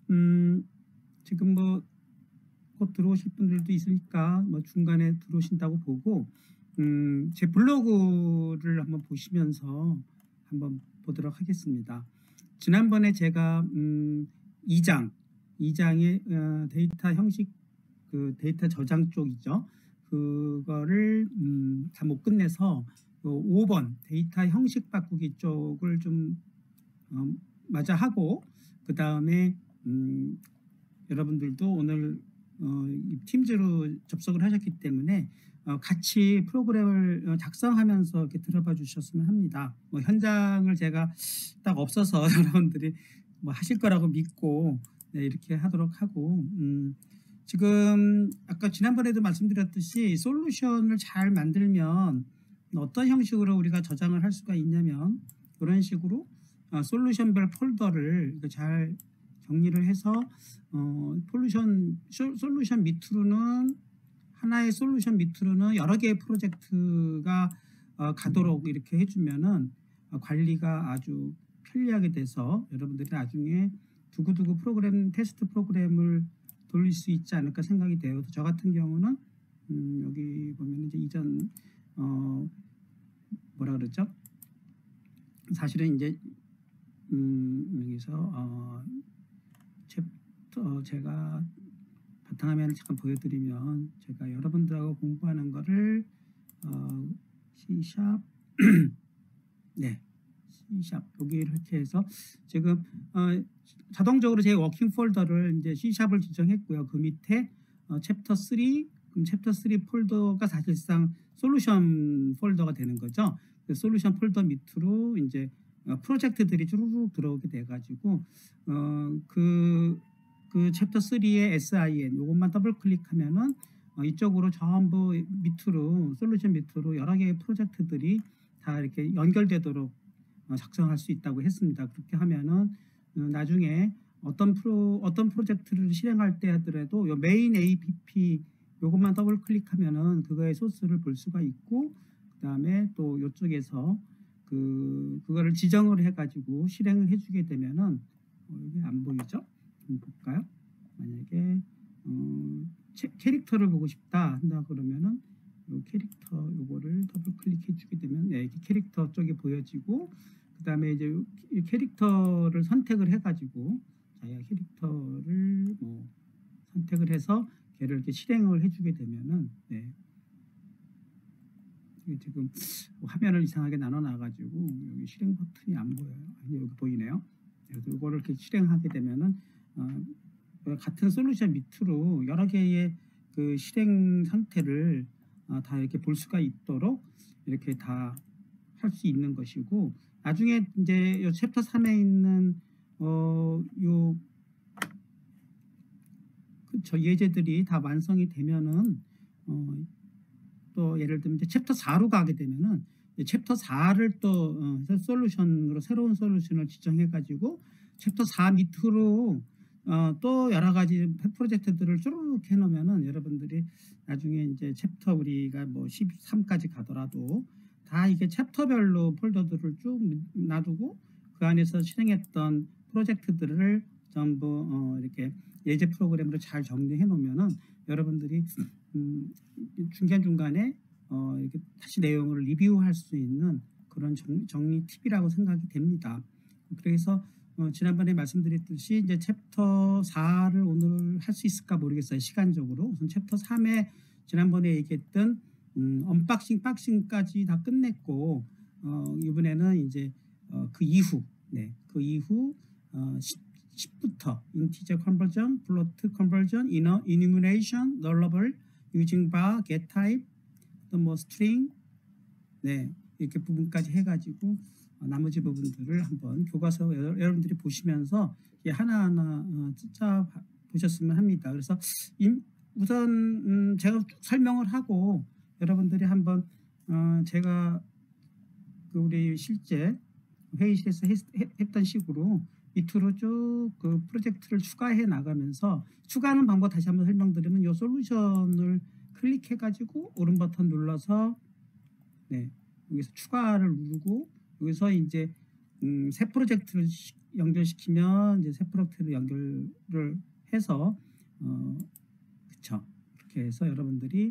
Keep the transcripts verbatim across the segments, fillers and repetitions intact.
음, 지금 뭐 곧 들어오실 분들도 있으니까 뭐 중간에 들어오신다고 보고 음, 제 블로그를 한번 보시면서 한번 보도록 하겠습니다. 지난번에 제가 음, 이 장, 이 장의 어, 데이터 형식, 그 데이터 저장 쪽이죠. 그거를 음, 다 못 끝내서 오 번 데이터 형식 바꾸기 쪽을 좀 어, 마저 하고, 그 다음에 음, 여러분들도 오늘 어, 팀즈로 접속을 하셨기 때문에 어, 같이 프로그램을 작성하면서 이렇게 들어봐 주셨으면 합니다. 뭐 현장을 제가 딱 없어서 여러분들이 뭐 하실 거라고 믿고 네, 이렇게 하도록 하고, 음, 지금 아까 지난번에도 말씀드렸듯이 솔루션을 잘 만들면 어떤 형식으로 우리가 저장을 할 수가 있냐면 이런 식으로 어, 솔루션별 폴더를 잘 정리를 해서 어, 솔루션, 솔루션 밑으로는 하나의 솔루션 밑으로는 여러 개의 프로젝트가 어, 가도록 이렇게 해주면은 어, 관리가 아주 편리하게 돼서 여러분들이 나중에 두고두고 프로그램, 테스트 프로그램을 돌릴 수 있지 않을까 생각이 돼요. 저 같은 경우는 음, 여기 보면 이제 이전 어, 뭐라 그러죠? 사실은 이제 음, 여기서 어, 챕터 제가 바탕화면을 잠깐 보여드리면, 제가 여러분들하고 공부하는 거를 어, C샵 네, C샵 여기 이렇게 해서 지금 어, 자동적으로 제 워킹 폴더를 이제 C샵을 지정했고요. 그 밑에 어, 챕터 삼, 그럼 챕터 삼 폴더가 사실상 솔루션 폴더가 되는 거죠. 그 솔루션 폴더 밑으로 이제 어, 프로젝트들이 쭈루룩 들어오게 돼가지고 어, 그, 그 챕터 삼의 에스아이엔 요것만 더블 클릭하면은 어, 이쪽으로 전부 밑으로 솔루션 밑으로 여러 개의 프로젝트들이 다 이렇게 연결되도록 어, 작성할 수 있다고 했습니다. 그렇게 하면은 어, 나중에 어떤 프로 어떤 프로젝트를 실행할 때 하더라도 요 메인 에이피피 요것만 더블 클릭하면은 그거의 소스를 볼 수가 있고, 그 다음에 또 이쪽에서 그 그거를 지정을 해가지고 실행을 해주게 되면은 어, 이게 안 보이죠? 좀 볼까요? 만약에 어, 캐릭터를 보고 싶다 한다 그러면은 요 캐릭터 요거를 더블 클릭해 주게 되면 네, 이렇게 캐릭터 쪽이 보여지고, 그 다음에 이제 이 캐릭터를 선택을 해가지고 자기가 캐릭터를 뭐 선택을 해서 걔를 이렇게 실행을 해주게 되면은 네. 지금 화면을 이상하게 나눠 놔가지고 여기 실행 버튼이 안 보여요. 여기 보이네요. 그래서 이거를 이렇게 실행하게 되면은 어, 같은 솔루션 밑으로 여러 개의 그 실행 상태를 어, 다 이렇게 볼 수가 있도록 이렇게 다 할 수 있는 것이고, 나중에 이제 요 챕터 삼에 있는 어요 그 예제들이 다 완성이 되면은 어, 또 예를 들면 이제 챕터 사로 가게 되면은 챕터 사를 또 어, 솔루션으로 새로운 솔루션을 지정해 가지고 챕터 사 밑으로 어, 또 여러 가지 프로젝트들을 쭈르륵 해 놓으면은 여러분들이 나중에 이제 챕터 우리가 뭐 십삼까지 가더라도 다 이게 챕터별로 폴더들을 쭉 놔두고 그 안에서 실행했던 프로젝트들을 전부 어, 이렇게 예제 프로그램으로 잘 정리해 놓으면은 여러분들이 음, 중간중간에 어, 이렇게 다시 내용을 리뷰할 수 있는 그런 정, 정리 팁이라고 생각이 됩니다. 그래서 어, 지난번에 말씀드렸듯이 이제 챕터 사를 오늘 할 수 있을까 모르겠어요. 시간적으로. 우선 챕터 삼에 지난번에 얘기했던 음, 언박싱, 박싱까지 다 끝냈고 어, 이번에는 이제 어, 그 이후, 네, 그 이후 어, 십부터 integer conversion, float conversion, inner enumeration, nullable, using bar, get type, 또 뭐 string, 네, 이렇게 부분까지 해가지고 어, 나머지 부분들을 한번 교과서 여러분들이 보시면서 하나하나 어, 찾아 보셨으면 합니다. 그래서 임, 우선 음, 제가 쭉 설명을 하고 여러분들이 한번 어, 제가 그 우리 실제 회의실에서 했, 했던 식으로 밑으로 쭉 그 프로젝트를 추가해 나가면서, 추가하는 방법 다시 한번 설명드리면 이 솔루션을 클릭해 가지고 오른 버튼 눌러서 네, 여기서 추가를 누르고 여기서 이제 음, 새 프로젝트를 시- 연결시키면 이제 새 프로젝트를 연결을 해서 어, 그쵸. 그렇게 해서 여러분들이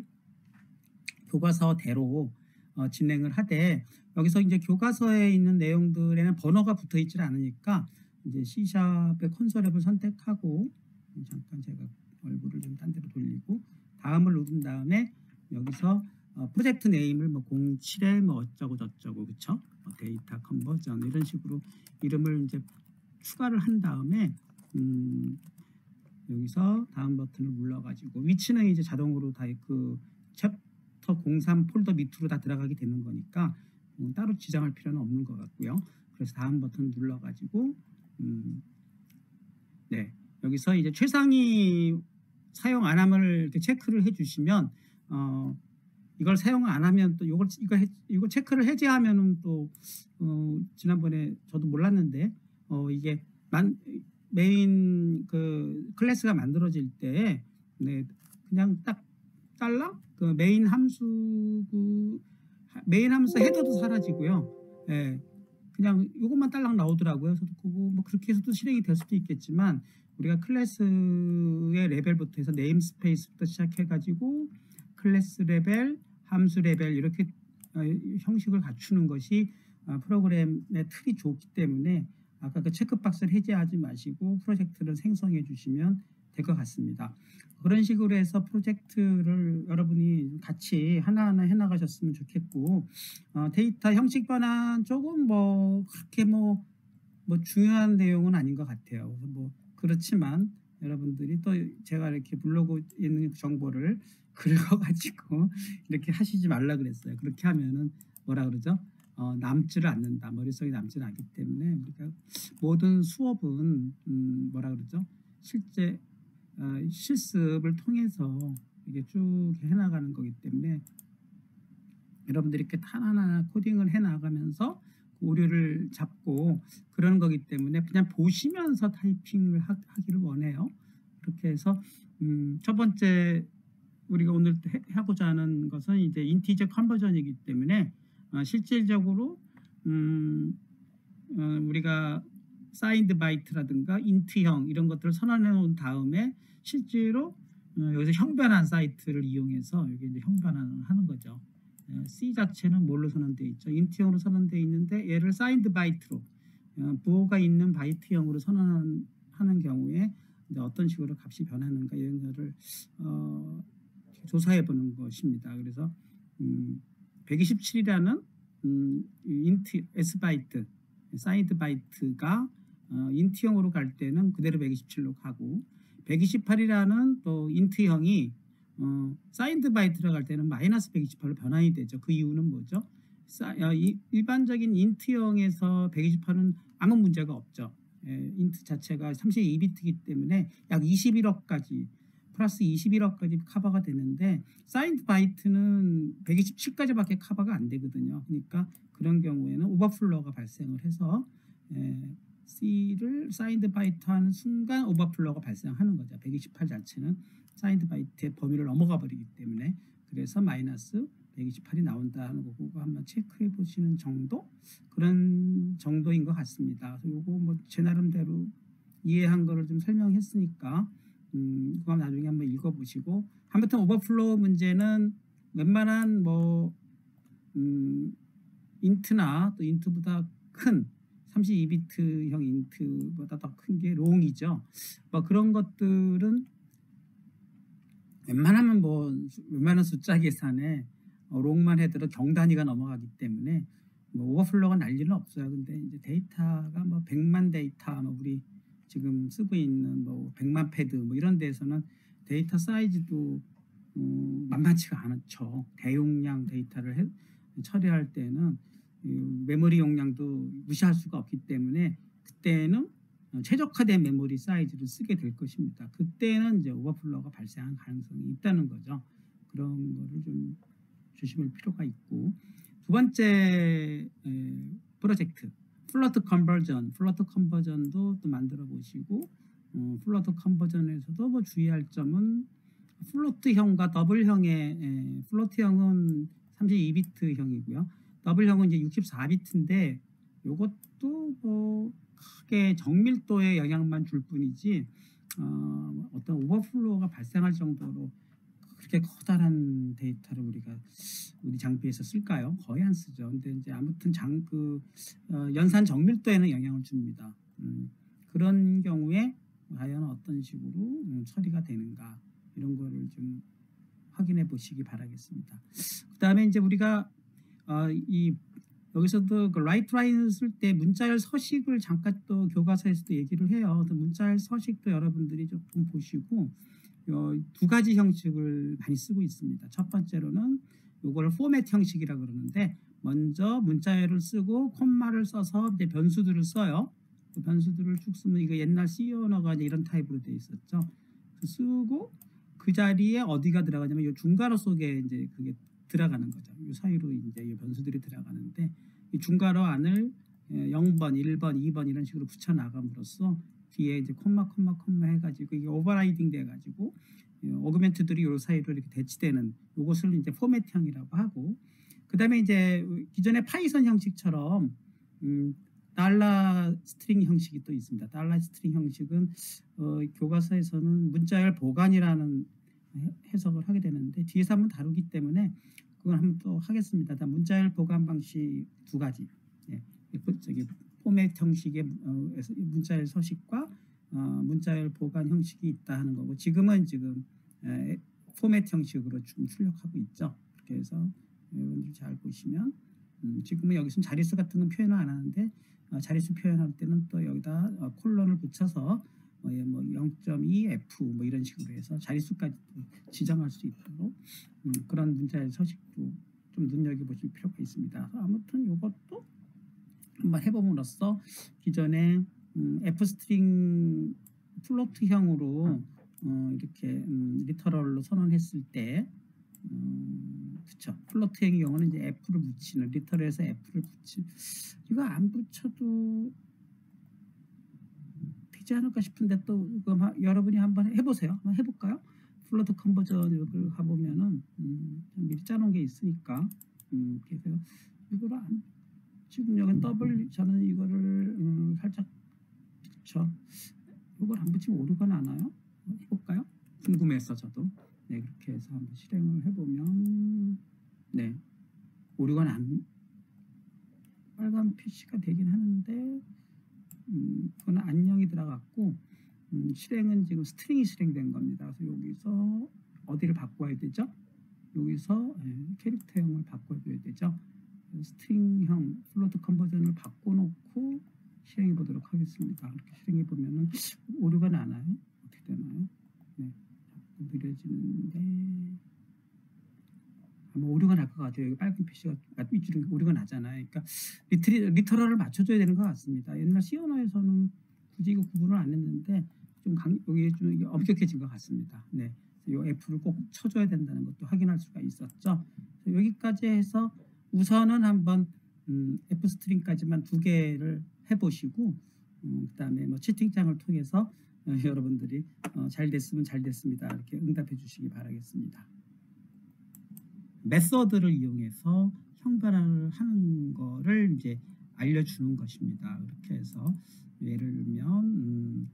교과서대로 어, 진행을 하되 여기서 이제 교과서에 있는 내용들에는 번호가 붙어 있지 않으니까 이제 C샵의 콘솔 앱을 선택하고 잠깐 제가 얼굴을 좀 딴 데로 돌리고 다음을 누른 다음에 여기서 어, 프로젝트 네임을 뭐 공칠에 뭐 어쩌고 저쩌고 그쵸? 뭐 데이터 컨버전 이런 식으로 이름을 이제 추가를 한 다음에 음, 여기서 다음 버튼을 눌러가지고 위치는 이제 자동으로 다 그 챕터 공삼 폴더 밑으로 다 들어가게 되는 거니까 음, 따로 지정할 필요는 없는 것 같고요. 그래서 다음 버튼 눌러가지고 음, 네 여기서 이제 최상위 사용 안 함을 이렇게 체크를 해주시면 어, 이걸 사용 안 하면 또 이걸 이거 해, 이거 체크를 해제하면은 또 어, 지난번에 저도 몰랐는데 어, 이게 만 메인 그 클래스가 만들어질 때 네, 그냥 딱 달러 그 메인 함수 그 메인 함수 헤더도 사라지고요. 예. 그냥 이것만 딸랑 나오더라고요. 그래서 그거 뭐 그렇게 해서도 실행이 될 수도 있겠지만 우리가 클래스의 레벨부터 해서 네임스페이스부터 시작해가지고 클래스 레벨, 함수 레벨 이렇게 어, 형식을 갖추는 것이 어, 프로그램의 틀이 좋기 때문에 아까 그 체크박스를 해제하지 마시고 프로젝트를 생성해 주시면 될 것 같습니다. 그런 식으로 해서 프로젝트를 여러분이 같이 하나하나 해나가셨으면 좋겠고 어, 데이터 형식 변환 조금 뭐 그렇게 뭐, 뭐 중요한 내용은 아닌 것 같아요. 그래서 뭐 그렇지만 여러분들이 또 제가 이렇게 블로그에 있는 정보를 긁어가지고 이렇게 하시지 말라 그랬어요. 그렇게 하면은 뭐라 그러죠? 어, 남지를 않는다. 머릿속에 남지를 않기 때문에 우리가 모든 수업은 음, 뭐라 그러죠? 실제 어, 실습을 통해서 이게 쭉 해나가는 거기 때문에 여러분들이 이렇게 하나하나 코딩을 해나가면서 오류를 잡고 그러는 거기 때문에 그냥 보시면서 타이핑을 하, 하기를 원해요. 그렇게 해서 음, 첫 번째 우리가 오늘 해, 하고자 하는 것은 이제 인티저 컨버전이기 때문에 어, 실질적으로 음, 어, 우리가 사인드 바이트라든가 인트형 이런 것들을 선언해 놓은 다음에 실제로 어, 여기서 형변환 사이트를 이용해서 여기 이제 형변환을 하는 거죠. 어, C 자체는 뭘로 선언되어 있죠? 인트형으로 선언되어 있는데 얘를 사인드 바이트로 어, 부호가 있는 바이트형으로 선언하는 경우에 이제 어떤 식으로 값이 변하는가 이런 거를 어, 조사해 보는 것입니다. 그래서 음, 백이십칠이라는 음, 인트 S 바이트 사이드 바이트가 어, 인트형으로 갈 때는 그대로 백이십칠로 가고 백이십팔이라는 또 인트형이 어, 사이드 바이트로 갈 때는 마이너스 백이십팔로 변환이 되죠. 그 이유는 뭐죠? 사, 어, 이, 일반적인 인트형에서 백이십팔은 아무 문제가 없죠. 예, 인트 자체가 삼십이 비트이기 때문에 약 이십일억까지 플러스 이십일억까지 커버가 되는데 사이드 바이트는 백이십칠까지밖에 커버가 안 되거든요. 그러니까 그런 경우에는 오버플로우가 발생을 해서 에, C를 사이드 바이트 하는 순간 오버플로우가 발생하는 거죠. 백이십팔 자체는 사이드 바이트의 범위를 넘어가 버리기 때문에 그래서 마이너스 백이십팔이 나온다는 거 그거 한번 체크해 보시는 정도 그런 정도인 것 같습니다. 그래서 요거 뭐 제 나름대로 이해한 거를 좀 설명했으니까 음, 그거 나중에 한번 읽어보시고 아무튼 오버플로우 문제는 웬만한 뭐 음, 인트나 또 인트보다 큰 삼십이 비트형 인트보다 더 큰 게 롱이죠. 뭐 그런 것들은 웬만하면 뭐 웬만한 숫자 계산에 어, 롱만 해도 경단위가 넘어가기 때문에 뭐 오버플로우가 날 일은 없어요. 근데 이제 데이터가 뭐 백만 데이터 뭐 우리 지금 쓰고 있는 뭐 백만 패드 뭐 이런 데에서는 데이터 사이즈도 음, 만만치가 않죠. 대용량 데이터를 해, 처리할 때는 메모리 용량도 무시할 수가 없기 때문에 그때는 최적화된 메모리 사이즈를 쓰게 될 것입니다. 그때는 이제 오버플로우가 발생할 가능성이 있다는 거죠. 그런 거를 좀 주시할 필요가 있고 두 번째 에, 프로젝트 플로트 컨버전, 플로트 컨버전도 또 만들어 보시고 어, 플로트 컨버전에서도 뭐 주의할 점은 플로트형과 더블형의 에, 플로트형은 삼십이 비트형이고요. 더블형은 이제 육십사 비트인데 요것도 뭐 크게 정밀도에 영향만 줄 뿐이지 어, 어떤 오버플로우가 발생할 정도로 그렇게 커다란 데이터를 우리가 우리 장비에서 쓸까요? 거의 안 쓰죠. 근데 이제 아무튼 장 그 어, 연산 정밀도에는 영향을 줍니다. 음, 그런 경우에 과연 어떤 식으로 음, 처리가 되는가 이런 거를 좀 확인해 보시기 바라겠습니다. 그 다음에 이제 우리가 어, 이 여기서도 그 라이트 라인을 쓸 때 문자열 서식을 잠깐 또 교과서에서도 얘기를 해요. 문자열 서식도 여러분들이 조금 보시고 어, 두 가지 형식을 많이 쓰고 있습니다. 첫 번째로는 요거를 포맷 형식이라 그러는데 먼저 문자열을 쓰고 콤마를 써서 이제 변수들을 써요. 그 변수들을 쭉 쓰면 이거 옛날 C 언어가 이런 타입으로 되어 있었죠. 쓰고 그 자리에 어디가 들어가냐면 이 중괄호 속에 이제 그게 들어가는 거죠. 이 사이로 이제 이 변수들이 들어가는데 이 중괄호 안을 영 번, 일 번, 이 번 이런 식으로 붙여 나감으로써 뒤에 이제 콤마 콤마 콤마 해가지고 이게 오버라이딩 돼가지고 어그멘트들이 요 사이로 이렇게 대치되는 요것을 이제 포맷형이라고 하고 그 다음에 이제 기존의 파이썬 형식처럼 음, 달러 스트링 형식이 또 있습니다. 달러 스트링 형식은 어, 교과서에서는 문자열 보관이라는 해석을 하게 되는데 뒤에서 한번 다루기 때문에 그걸 한번 또 하겠습니다. 문자열 보관 방식 두 가지. 예, 저기 포맷 형식의 어, 문자열 서식과 어, 문자열 보관 형식이 있다 하는 거고 지금은 지금 에, 포맷 형식으로 좀 출력하고 있죠. 그렇게 해서 여러분들 잘 보시면 음, 지금은 여기서 자릿수 같은 건 표현을 안 하는데 어, 자릿수 표현할 때는 또 여기다 어, 콜론을 붙여서 어, 예, 뭐 영 점 이 에프 뭐 이런 식으로 해서 자릿수까지 지정할 수 있도록 음, 그런 문자열 서식도 좀 눈여겨보실 필요가 있습니다. 아무튼 이것도 한번 해봄으로써 기존에 음, F스트링 플로트형으로 어, 이렇게 음, 리터럴로 선언했을 때 음, 그쵸 플로트형의 경우는 이제 F를 붙이는 리터럴에서 F를 붙이 이거 안 붙여도 되지 않을까 싶은데 또 이거 여러분이 한번 해보세요. 한번 해볼까요? 플로트 컨버전을 가보면은 음, 미리 짜놓은 게 있으니까 음, 그래서 이거를 안 지금 여기 더블 저는 이거를 음, 살짝 그쵸 이걸 안 붙이면 오류가 나나요? 해볼까요? 궁금해서 저도 네 그렇게 해서 한번 실행을 해보면 네 오류가 난 빨간 표시가 되긴 하는데 음, 그건 안녕이 들어갔고 음, 실행은 지금 스트링이 실행된 겁니다. 그래서 여기서 어디를 바꿔야 되죠? 여기서 네, 캐릭터형을 바꿔줘야 되죠. 스트링형 플로트 컨버전을 바꿔놓고 실행해 보도록 하겠습니다. 이렇게 실행해 보면은 오류가 나나요? 어떻게 되나요? 네, 자꾸 느려지는데 아마 오류가 날 것 같아요. 여기 빨간 표시가 위쪽에 오류가 나잖아요. 그러니까 리트리, 리터럴을 맞춰줘야 되는 것 같습니다. 옛날 C 언어에서는 굳이 이거 구분을 안 했는데 좀 강, 여기 좀 이게 엄격해진 것 같습니다. 네, 이 F를 꼭 쳐줘야 된다는 것도 확인할 수가 있었죠. 여기까지 해서 우선은 한번 음, F 스트링까지만 두 개를 해보시고 음, 그 다음에 뭐 채팅창을 통해서 어, 여러분들이 어, 잘 됐으면 잘 됐습니다 이렇게 응답해 주시기 바라겠습니다. 메서드를 이용해서 형변화를 하는 거를 이제 알려주는 것입니다. 그렇게 해서 예를 들면 음,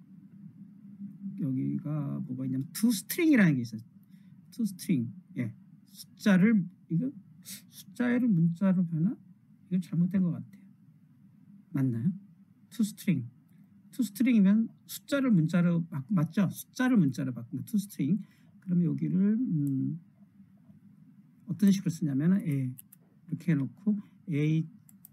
여기가 뭐가 있냐면 toString이라는 게 있어요. toString 예 숫자를 이거 숫자를 문자로 변화? 이거 잘못된 것 같아요. 맞나요? toString. toString이면 숫자를 문자로 바, 맞죠? 숫자를 문자로 바꾼 거 toString. 그러면 여기를 음, 어떤 식으로 쓰냐면 a 이렇게 해놓고 a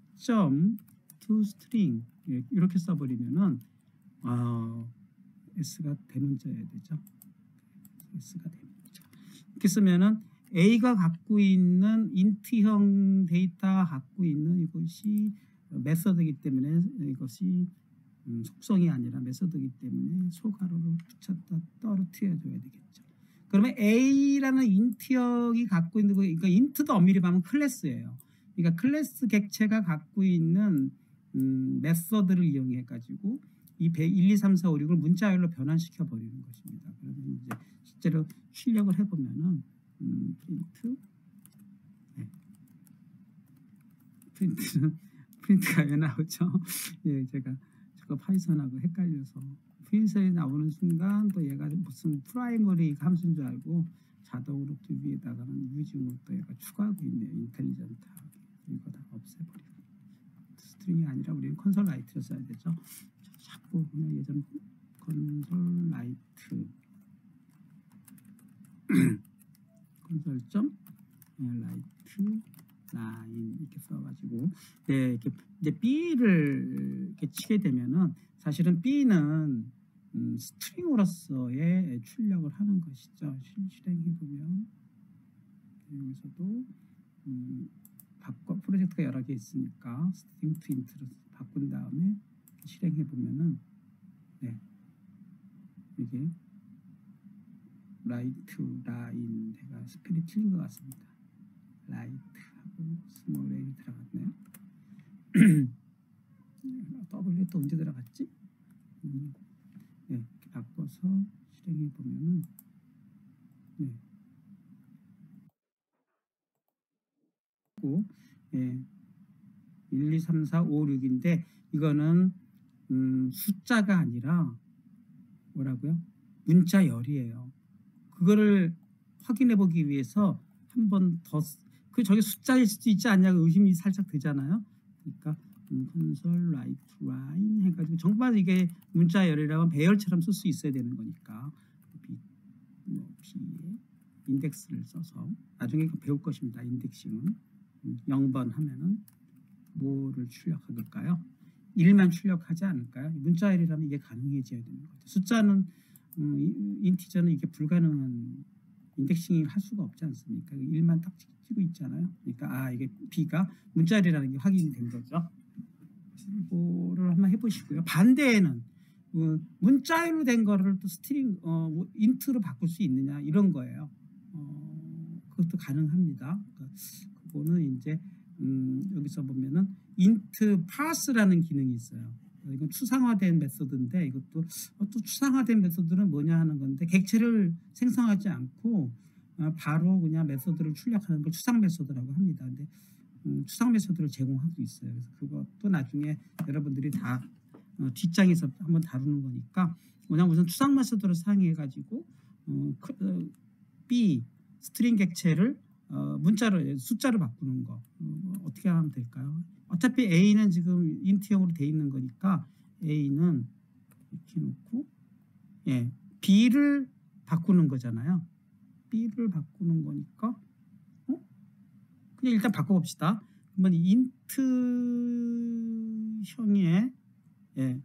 toString 이렇게 써버리면은 아 s가 대문자여야 되죠. s가 대문자. 이렇게 쓰면은 A가 갖고 있는 인트형 데이터가 갖고 있는 이것이 메서드이기 때문에 이것이 음, 속성이 아니라 메서드이기 때문에 소괄호를 붙였다 떨어뜨려 줘야 되겠죠. 그러면 A라는 인트형이 갖고 있는 거, 그러니까 인트도 엄밀히 보면 클래스예요. 그러니까 클래스 객체가 갖고 있는 음, 메서드를 이용해 가지고 이 일, 이, 삼, 사, 오, 육을 문자열로 변환시켜 버리는 것입니다. 그러면 이제 실제로 출력을 해보면은 음, 프린트 네. 프린트는 프린트가 왜 나오죠? 예, 제가 저거 파이썬하고 헷갈려서 프린트에 나오는 순간 또 얘가 무슨 프라이머리 함수인 줄 알고 자동으로 또 위에다가는 유징을 또 얘가 추가하고 있네요. 인텔리전트하게. 이거 다 없애버리고 스트링이 아니라 우리는 컨솔 라이트를 써야 되죠. 자꾸 그냥 예전 컨솔 라이트 컨솔 점 라이트 라인 이렇게 써가지고 네, 이렇게 이제 B를 이렇게 치게 되면은 사실은 B는 음, 스트링으로서의 출력을 하는 것이죠. 실행해 보면 여기서도 음, 바꿔 프로젝트가 여러 개 있으니까 스트링 투 인트로 바꾼 다음에 실행해 보면은 네, 이게 라이트 라인 제가 스펠이 틀린 것 같습니다. 라이트하고 스몰 A이 들어갔네요. W 또 언제 들어갔지? 음, 네, 이렇게 바꿔서 실행해 보면은 네. 예, 일, 이, 삼, 사, 오, 육인데 이거는 음, 숫자가 아니라 뭐라고요? 문자열이에요. 그거를 확인해 보기 위해서 한 번 더 그 저게 숫자일 수도 있지 않냐고 의심이 살짝 되잖아요. 그러니까 컨솔 라이트 라인 해가지고 정말 이게 문자열이라면 배열처럼 쓸 수 있어야 되는 거니까 B, 뭐 B에 인덱스를 써서 나중에 배울 것입니다. 인덱싱은 영 번 하면은 뭐를 출력할까요? 일만 출력하지 않을까요? 문자열이라면 이게 가능해져야 되는 거죠. 숫자는 음, 인티저는 이게 불가능한 인덱싱을 할 수가 없지 않습니까? 일만 딱 찍고 있잖아요. 그러니까 아 이게 B가 문자열이라는 게 확인이 된 거죠. 이거를 한번 해보시고요. 반대에는 어, 문자열로 된 거를 또 스트링 어, 뭐 인트로 바꿀 수 있느냐 이런 거예요. 어, 그것도 가능합니다. 그러니까 그거는 이제 음, 여기서 보면은 int parse라는 기능이 있어요. 이건 추상화된 메소드인데 이것도 또 추상화된 메소드는 뭐냐 하는 건데 객체를 생성하지 않고 바로 그냥 메소드를 출력하는 걸 추상 메소드라고 합니다. 근데 음, 추상 메소드를 제공하고 있어요. 그래서 그것도 나중에 여러분들이 다 어, 뒷장에서 한번 다루는 거니까 그냥 우선 추상 메소드를 사용해 가지고 어, 어, B 스트링 객체를 어, 문자로 숫자로 바꾸는 거 어, 어떻게 하면 될까요? 어차피 A는 지금 인트형으로 돼 있는 거니까 A는 이렇게 놓고 예, B를 바꾸는 거잖아요. B를 바꾸는 거니까 어? 그냥 일단 바꿔봅시다. 그러면 인트형의 예,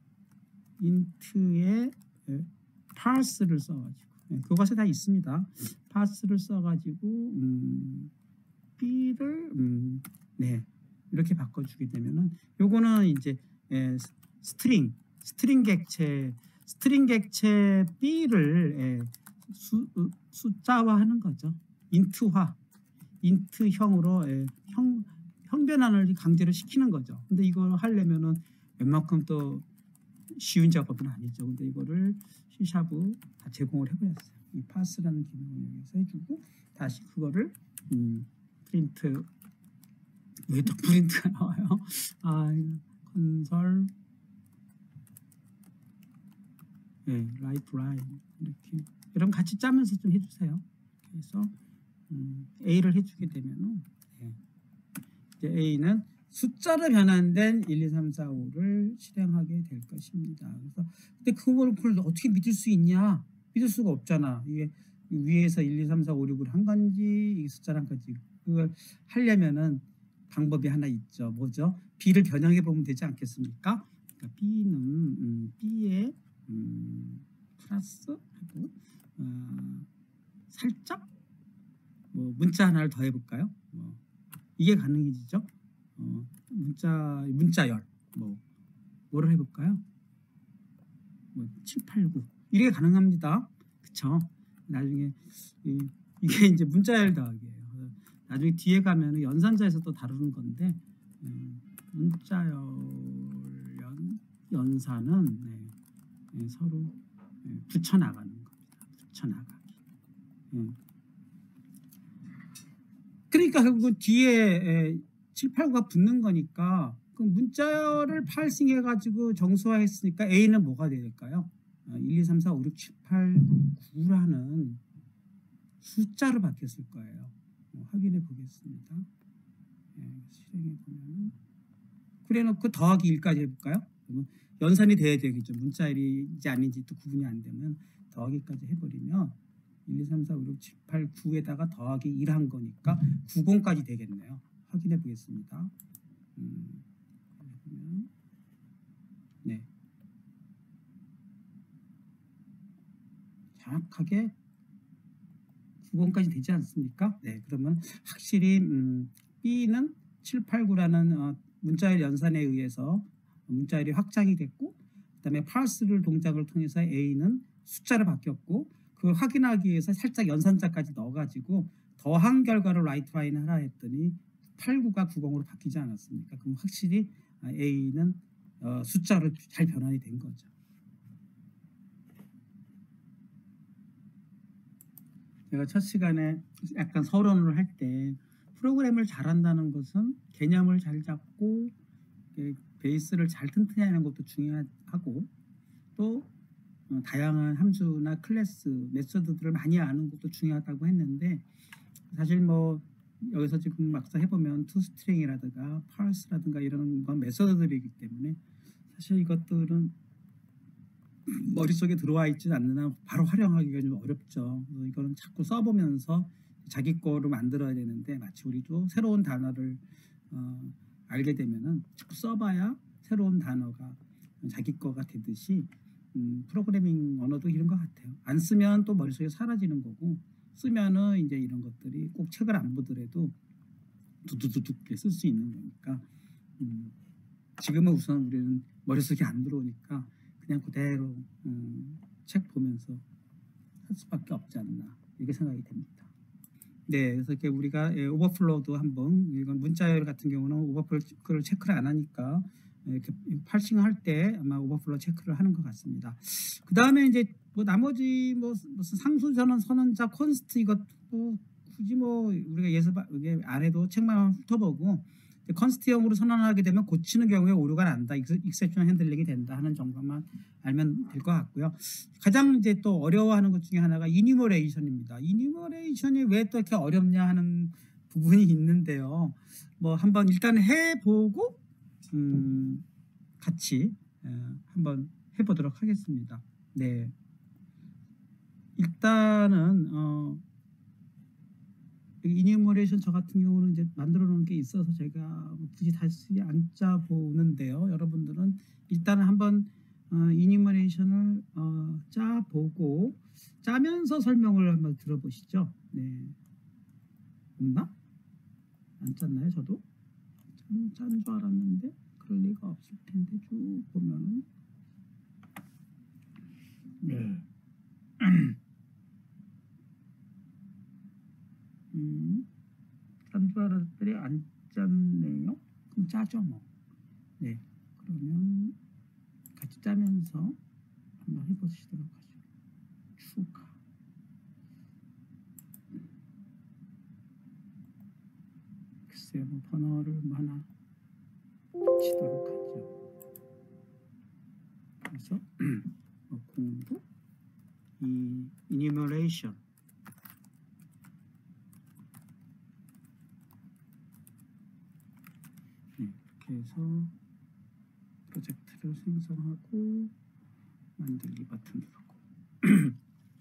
인트의 예, parse를 써가지고 예, 그것에 다 있습니다. parse를 써가지고 음, B를 음, 네. 이렇게 바꿔주게 되면은 요거는 이제 예, 스트링 스트링 객체 스트링 객체 B를 예, 수, 숫자화하는 거죠. 인트화 인트형으로 예, 형 형변환을 강제로 시키는 거죠. 근데 이걸 하려면은 웬만큼 또 쉬운 작업은 아니죠. 근데 이거를 C샵으로 다 제공을 해버렸어요. 이 파스라는 기능을 이용해서 해주고 다시 그거를 음, 프린트 왜 또 프린트가 나와요? 아, 컨솔 네, 라이트 라인 이렇게 여러분 같이 짜면서 좀 해주세요. 그래서 음, A를 해주게 되면은 네. 이제 A는 숫자로 변환된 일, 이, 삼, 사, 오를 실행하게 될 것입니다. 그래서 근데 그걸, 그걸 어떻게 믿을 수 있냐? 믿을 수가 없잖아. 이게 위에서 일, 이, 삼, 사, 오, 육을 한 건지 이 숫자를 한 건지 그걸 하려면은 방법이 하나 있죠. 뭐죠? B를 변형해 보면 되지 않겠습니까? 그러니까 B는 음, B에 음, 플러스 하고 어, 살짝 뭐 문자 하나를 더 해볼까요? 뭐, 이게 가능해지죠. 어, 문자 문자열 뭐 뭐를 해볼까요? 뭐 칠, 팔, 구 이게 가능합니다. 그쵸? 나중에 이, 이게 이제 문자열 더하기예요. 나중에 뒤에 가면 연산자에서 또 다루는 건데 음, 문자열 연, 연산은 네, 네, 서로 네, 붙여나가는 겁니다. 붙여나가기. 네. 그러니까 결국 뒤에 에, 칠, 팔, 구가 붙는 거니까 그 문자열을 파싱해 가지고 정수화했으니까 A는 뭐가 될까요? 어, 일, 이, 삼, 사, 오, 육, 칠, 팔, 구라는 숫자로 바뀌었을 거예요. 어, 확인해 보겠습니다. 예, 실행해 보면은 그래놓고 더하기 일까지 해볼까요? 그러면 연산이 돼야 되겠죠. 문자열이지 아닌지 또 구분이 안 되면 더하기까지 해버리면 일, 이, 삼, 사, 오, 육, 칠, 팔, 구에다가 더하기 일 한 거니까 구십까지 되겠네요. 확인해 보겠습니다. 음, 그러면 네, 정확하게 구십까지 되지 않습니까? 네, 그러면 확실히 음, B는 칠, 팔, 구라는 어, 문자열 연산에 의해서 문자열이 확장이 됐고, 그다음에 parse를 동작을 통해서 A는 숫자로 바뀌었고, 그걸 확인하기 위해서 살짝 연산자까지 넣어가지고 더한 결과를 right line 하라 했더니 팔, 구가 구십으로 바뀌지 않았습니까? 그럼 확실히 A는 어, 숫자로 잘 변환이 된 거죠. 제가 첫 시간에 약간 서론을 할 때 프로그램을 잘한다는 것은 개념을 잘 잡고 베이스를 잘 튼튼히 하는 것도 중요하고, 또 다양한 함수나 클래스, 메소드들을 많이 아는 것도 중요하다고 했는데, 사실 뭐 여기서 지금 막상 해보면 toString이라든가 parse라든가 이런 건 메소드들이기 때문에 사실 이것들은 머릿속에 들어와 있지 않는 한 바로 활용하기가 좀 어렵죠. 이거는 자꾸 써보면서 자기 거로 만들어야 되는데, 마치 우리도 새로운 단어를 어, 알게 되면은 자꾸 써봐야 새로운 단어가 자기 거가 되듯이 음, 프로그래밍 언어도 이런 것 같아요. 안 쓰면 또 머릿속에 사라지는 거고, 쓰면은 이제 이런 것들이 꼭 책을 안 보더라도 두두두둑 쓸 수 있는 거니까, 음, 지금은 우선 우리는 머릿속에 안 들어오니까 그냥 그대로 음, 책 보면서 할 수밖에 없지 않나, 이렇게 생각이 됩니다. 네, 그래서 이렇게 우리가 예, 오버플로우도 한번, 이건 문자열 같은 경우는 오버플로우를 체크를 안 하니까 이렇게 파싱할 때 아마 오버플로우 체크를 하는 것 같습니다. 그 다음에 이제 뭐 나머지 뭐 무슨 상수 전원 선언자 콘스트 이것도 굳이 뭐 우리가 예습 이게 안 해도 책만 훑어보고, 컨스트형으로 선언하게 되면 고치는 경우에 오류가 난다, 익셉션 핸들링이 된다 하는 정도만 알면 될 것 같고요. 가장 이제 또 어려워하는 것 중에 하나가 이뉴머레이션입니다. 이뉴머레이션이 왜 또 이렇게 어렵냐 하는 부분이 있는데요. 뭐 한번 일단 해보고 음, 같이 어, 한번 해보도록 하겠습니다. 네, 일단은 어, 이뉴머레이션 저 같은 경우는 이제 만들어 놓은 게 있어서 제가 굳이 다시 안 짜보는데요. 여러분들은 일단은 한번 어, 이뉴머레이션을 어, 짜보고 짜면서 설명을 한번 들어보시죠. 네, 없나? 안 짰나요? 저도 짠 줄 알았는데 그럴 리가 없을 텐데, 쭉 보면은 네. 음, 짠 줄 알았더니 안 짰네요. 그럼 짜죠 뭐. 네, 그러면 같이 짜면서 한번 해보시도록 하죠. 추가. 글쎄요, 뭐 번호를 뭐 하나 붙이도록 하죠. 그래서 뭐 공부 이 enumeration 네, 이렇게 해서 프로젝트를 생성하고 만들기 버튼 누르고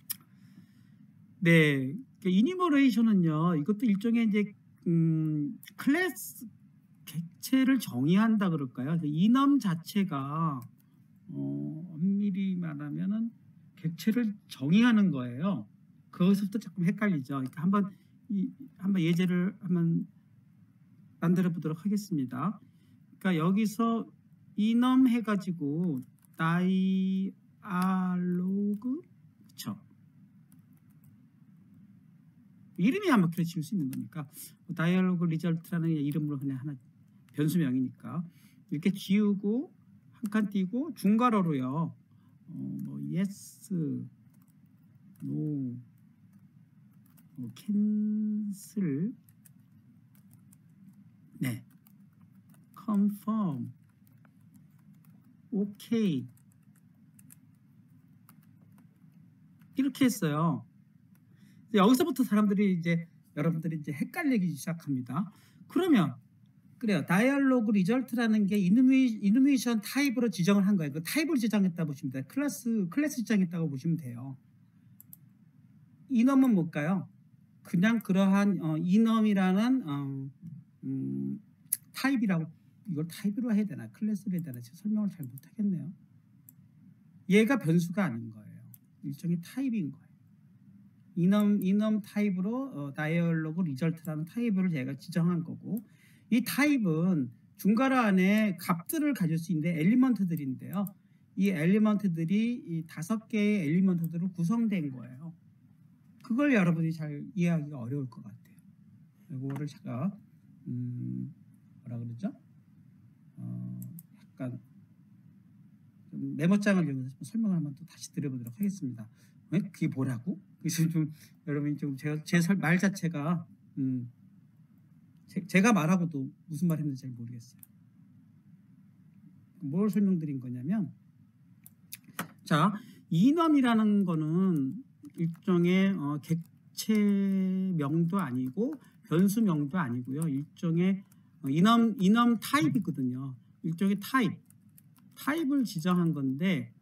네, 이니머레이션은요, 이것도 일종의 이제 음, 클래스 객체를 정의한다 그럴까요? 이넘 자체가 어, 엄밀히 말하면은 객체를 정의하는 거예요. 그것부터 조금 헷갈리죠. 그러니까 한번 이, 한번 예제를 한번 만들어 보도록 하겠습니다. 그러니까 여기서 이넘 해가지고 다이알로그, 그쵸? 이름이 아마 그래 지을 수 있는 거니까 다이알로그 리절트라는 이름으로 그냥 하나 변수명이니까 이렇게 지우고 한 칸 띄고 중괄호로요. 어, 뭐 yes, no, 뭐 cancel, 네, confirm, OK 이렇게 했어요. 여기서부터 사람들이 이제 여러분들이 이제 헷갈리기 시작합니다. 그러면 그래요. 다이얼로그 리절트라는 게 이누미, 이누미션 타입으로 지정을 한 거예요. 그 타입을 지정했다 보시면 돼요. 클래스 클래스 지정했다고 보시면 돼요. 이넘은 뭘까요? 그냥 그러한 어, 이넘이라는 어, 음, 타입이라고 이걸 타입으로 해야 되나 클래스로 해야 되나 제가 설명을 잘 못하겠네요. 얘가 변수가 아닌 거예요. 일종의 타입인 거예요. 이넘 이넘 타입으로 어, 다이얼로그 리절트라는 타입을 제가 지정한 거고 이 타입은 중괄호 안에 값들을 가질 수 있는데 엘리먼트들인데요. 이 엘리먼트들이 이 다섯 개의 엘리먼트들로 구성된 거예요. 그걸 여러분이 잘 이해하기가 어려울 것 같아요. 이거를 제가 음, 뭐라 그러죠? 어, 약간 좀 메모장을 이용해서 설명을 한번 또 다시 드려보도록 하겠습니다. 네? 그게 뭐라고? 그래서 좀 여러분이 좀 제가 제 말 자체가 음, 제, 제가 말하고도 무슨 말 했는지 잘 모르겠어요. 뭘 설명드린 거냐면 자 이넘이라는 거는 일종의 어, 객체명도 아니고 변수명도 아니고요. 일종의 어, 이넘 이넘 타입이거든요. 일종의 타입 타입을 지정한 건데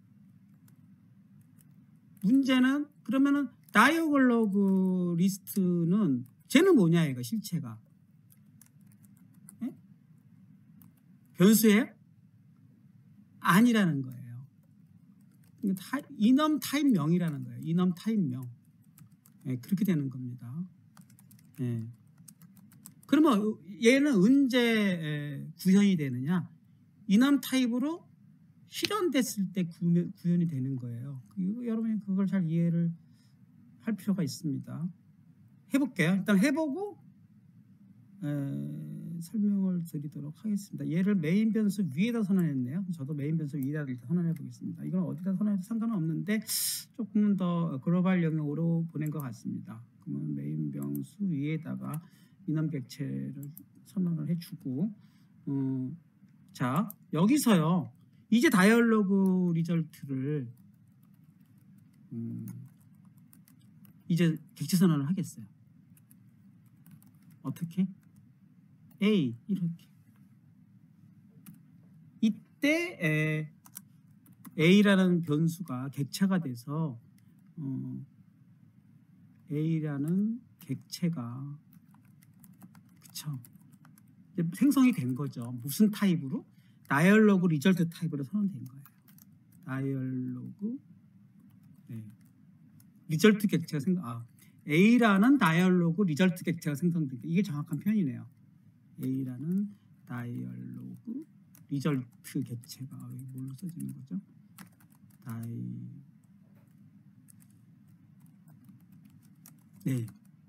문제는 그러면은 다이얼로그 리스트는 쟤는 뭐냐 얘가 실체가 예? 변수예요? 아니라는 거예요. 타, 이넘 타입명이라는 거예요. 이넘 타입명. 예, 그렇게 되는 겁니다. 예. 그러면 얘는 언제 구현이 되느냐? 이넘 타입으로 실현됐을 때 구현이 되는 거예요. 여러분이 그걸 잘 이해를 할 필요가 있습니다. 해볼게요. 일단 해보고 에, 설명을 드리도록 하겠습니다. 얘를 메인 변수 위에다 선언했네요. 저도 메인 변수 위에다 선언해 보겠습니다. 이건 어디다 선언해도 상관은 없는데 조금 더 글로벌 영역으로 보낸 것 같습니다. 그러면 메인 변수 위에다가 이넘 객체를 선언을 해주고 어, 자 여기서요. 이제 다이얼로그 리절트를 음, 이제 객체 선언을 하겠어요. 어떻게? A 이렇게 이때 에, A라는 변수가 객체가 돼서 어, A라는 객체가 그쵸 이제 생성이 된 거죠. 무슨 타입으로? 다이얼로그 리절트 타입으로 선언된 거예요. 다이얼로그 네. 리절트 객체가 생성 아 A라는 다이얼로그 리절트 객체가 생성된 게 이게 정확한 표현이네요. A라는 다이얼로그 리절트 객체가 뭘로 써지는 거죠? 다이 네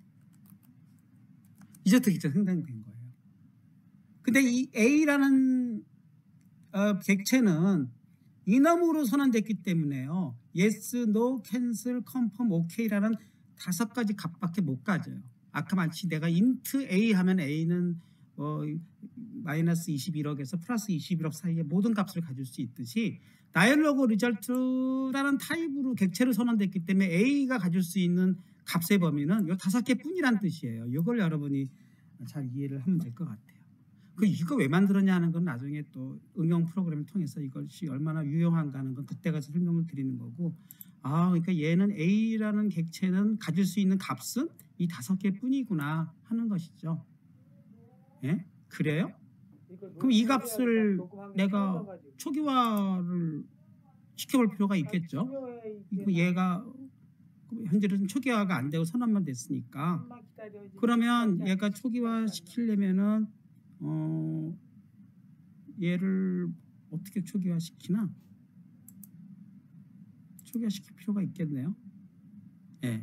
리절트 객체가 생성된 거예요. 근데 이 A라는 어, 객체는 이넘으로 선언됐기 때문에요. yes, no, cancel, confirm, ok라는 다섯 가지 값밖에 못 가져요. 아까 마치 내가 int A 하면 A는 어, 마이너스 이십일억에서 플러스 이십일억 사이에 모든 값을 가질 수 있듯이 다이얼로그 리절트라는 타입으로 객체로 선언됐기 때문에 A가 가질 수 있는 값의 범위는 이 다섯 개뿐이란 뜻이에요. 이걸 여러분이 잘 이해를 하면 될 것 같아요. 그 이거 왜 만들었냐 하는 건 나중에 또 응용 프로그램을 통해서 이것이 얼마나 유용한가 하는 건 그때 가서 설명을 드리는 거고 아 그러니까 얘는 A라는 객체는 가질 수 있는 값은 이 다섯 개뿐이구나 하는 것이죠. 예? 그래요? 그럼 이 값을 내가 초기화를 시켜볼 필요가 있겠죠. 이거 얘가 현재는 초기화가 안 되고 선언만 됐으니까 그러면 얘가 초기화 시키려면은 어 얘를 어떻게 초기화 시키나? 초기화 시킬 필요가 있겠네요. 예.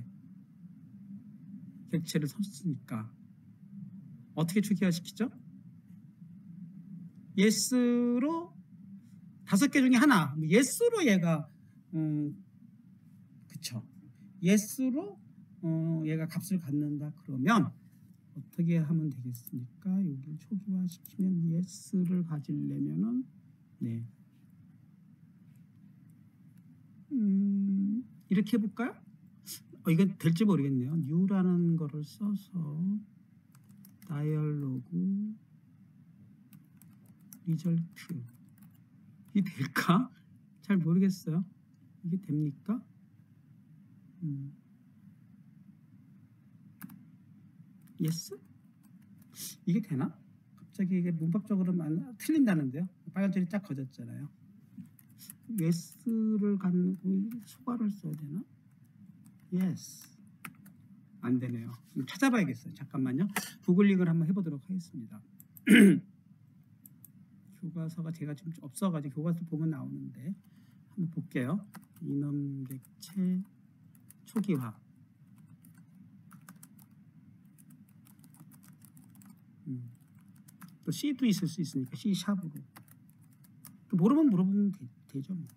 객체를 썼으니까 어떻게 초기화 시키죠? yes로 다섯 개 중에 하나. yes로 얘가 음 그쵸. yes로 어 얘가 값을 갖는다 그러면 어떻게 하면 되겠습니까? 여기를 초기화 시키면 yes를 가지려면은 네. 음, 이렇게 해볼까요? 어, 이건 될지 모르겠네요. new라는 거를 써서 다이얼로그 리절트 이게 될까? 잘 모르겠어요. 이게 됩니까? 음. yes? 이게 되나? 갑자기 이게 문법적으로만 틀린다는데요. 빨간 줄이 딱 거졌잖아요. yes를 갖는 소괄을 써야 되나? yes. 안 되네요. 찾아봐야겠어요. 잠깐만요. 구글링을 한번 해보도록 하겠습니다. 교과서가 제가 지금 없어가지고 교과서 보면 나오는데 한번 볼게요. 인원객체 초기화. 음. 또 C도 있을 수 있으니까 C 샵으로. 모르면 물어보면 되, 되죠. 뭐.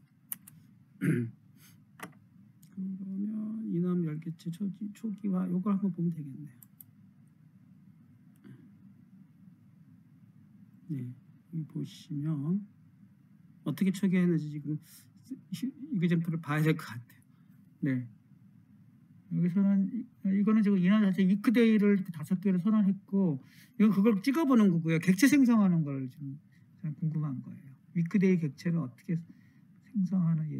그러면 인원 열개체 초기, 초기화 이걸 한번 보면 되겠네요. 네, 여기 보시면 어떻게 초기화했는지 지금 이그젠플을 봐야 될 것 같아요. 네. 여기서는 이거는 지금 인원 자체 위크데이를 다섯 개를 선언했고 이건 그걸 찍어보는 거고요. 객체 생성하는 걸 지금 저는 궁금한 거예요. 위크데이 객체를 어떻게 생성하는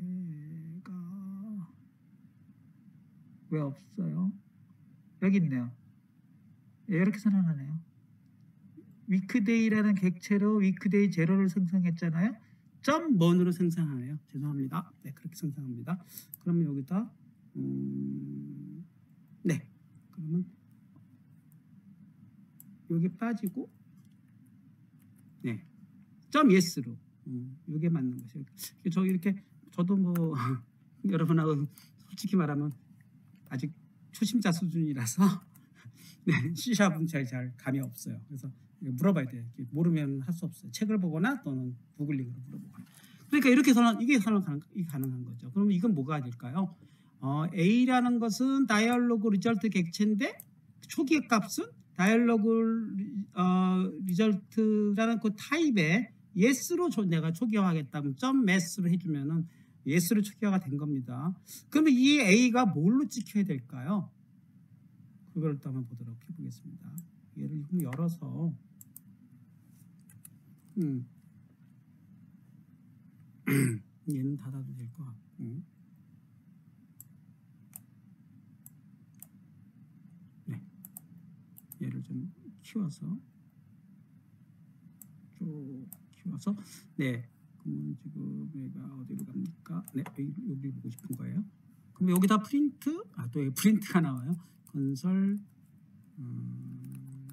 예제가 왜 없어요? 여기 있네요. 이렇게 선언하네요. 위크데이라는 객체로 위크데이 제로를 생성했잖아요. 점 원으로 생성하네요. 죄송합니다. 네, 그렇게 생성합니다. 그러면 여기다 음, 네, 그러면 여기 빠지고 네, 점 yes로 음, 이게 맞는 것이에요. 저 이렇게 저도 뭐 여러분하고 솔직히 말하면 아직 초심자 수준이라서 네, C샵은 잘, 잘 감이 없어요. 그래서 물어봐야 돼요. 모르면 할 수 없어요. 책을 보거나 또는 구글링으로 물어보거나. 그러니까 이렇게 선언, 이게 선언 가능, 이게 가능한 거죠. 그럼 이건 뭐가 될까요? 어, A라는 것은 다이얼로그 리절트 객체인데 초기 값은 다이얼로그 어, 리절트라는 그 타입에 yes로 내가 초기화하겠다면 점 mass로 해주면은 yes로 초기화가 된 겁니다. 그러면 이 A가 뭘로 찍혀야 될까요? 그걸 또 한번 보도록 해보겠습니다. 얘를 열어서 음. 얘는 닫아도 될 것 같고 네, 얘를 좀 키워서 쭉 키워서 네, 그러면 지금 얘가 어디로 갑니까? 네, 여기, 여기 보고 싶은 거예요. 그럼 여기다 프린트, 아, 또 프린트가 나와요. 건설 음,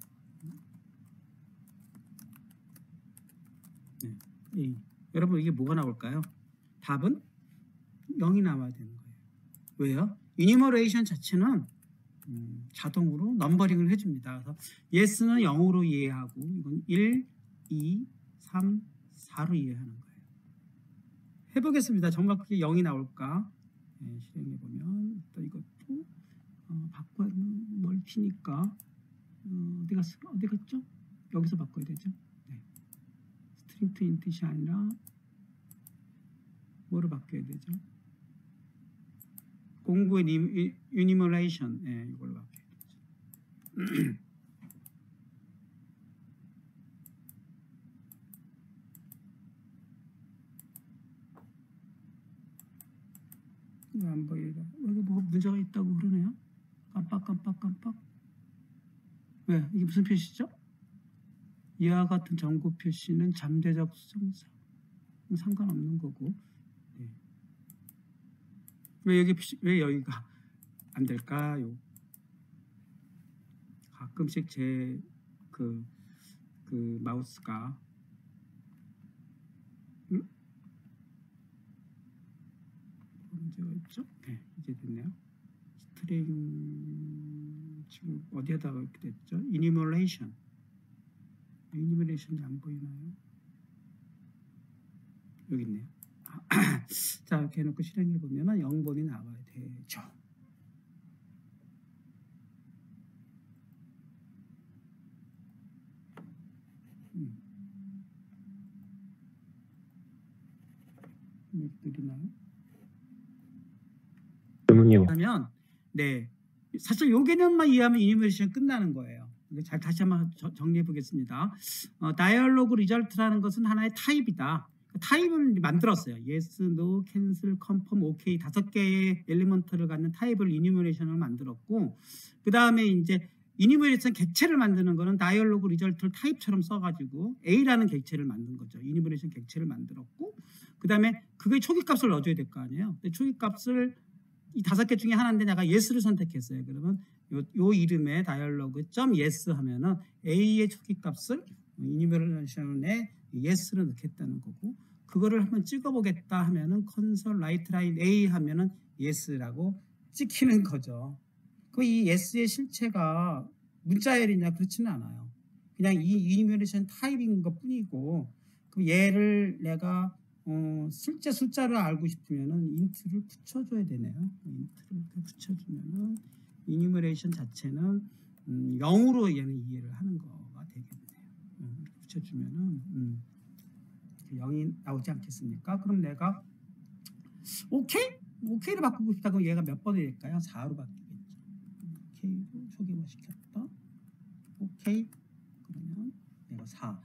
네, 이, 여러분 이게 뭐가 나올까요? 답은 영이 나와야 되는 거예요. 왜요? 이니머레이션 자체는 음, 자동으로 넘버링을 해줍니다. 그래서 yes는 영으로 이해하고 이건 일, 이, 삼, 사로 이해하는 거예요. 해보겠습니다. 정말 그게 영이 나올까? 네, 실행해보면 또 이것도 어, 바꿔야 멀티니까 어, 어디 갔어? 어디 갔죠? 여기서 바꿔야 되죠. 네. 스트링 투 인트이 아니라 뭐로 바뀌어야 되죠? 공구의 유니머레이션, 예, 이걸로 바뀌어야 되죠. 이거 안 보이라. 여기 뭐 문제가 있다고 그러네요. 깜빡 깜빡 깜빡. 왜? 이게 무슨 표시죠? 이와 같은 정보 표시는 잠재적 수정사 상관없는 거고. 네. 왜 여기 왜 여기가 안 될까요? 가끔씩 제 그 그 마우스가 음? 문제가 있죠? 네, 이제 됐네요. 스트링 지금 어디에다가 이렇게 됐죠? 이니멀레이션. 이니멀레이션이 안 보이나요? 여기 있네요. 자, 이렇게 해놓고 실행해 보면은 영번이 나와야 되죠. 느리나요? 질문이요. 하면 네 사실 요 개념만 이해하면 이니메이션 끝나는 거예요. 잘 다시 한번 정리해 보겠습니다. 어, 다이얼로그 리절트라는 것은 하나의 타입이다. 타입을 만들었어요. yes, no, cancel, confirm, OK 다섯 개의 엘리먼트를 갖는 타입을 이니메이션을 만들었고, 그 다음에 이제 이니메이션 객체를 만드는 거는 다이얼로그 리절트를 타입처럼 써가지고 A라는 객체를 만든 거죠. 이니메이션 객체를 만들었고, 그 다음에 그게 초기값을 넣어줘야 될 거 아니에요. 근데 초기값을 이 다섯 개 중에 하나인데 내가 yes를 선택했어요. 그러면 요, 요 이름에 다이얼로그 점 yes 하면은 A의 초기값을 이니메이션에 yes를 넣겠다는 거고, 그거를 한번 찍어보겠다 하면은 컨솔 라이트 라인 A 하면은 yes라고 찍히는 거죠. 그 이 yes의 실체가 문자열이냐 그렇지는 않아요. 그냥 이 이니메이션 타입인 것 뿐이고, 그 얘를 내가 어, 실제 숫자를 알고 싶으면은 인트를 붙여줘야 되네요. 인트를 붙여주면은 이니메이션 자체는 음, 영으로 얘는 이해를 하는 거가 되겠네요. 음, 붙여주면은 음, 영이 나오지 않겠습니까? 그럼 내가 오케이? 오케이를 바꾸고 싶다. 그럼 얘가 몇 번이 될까요? 사로 바뀌겠죠. 오케이로 초기화 시켰다. 오케이. 그러면 내가 사.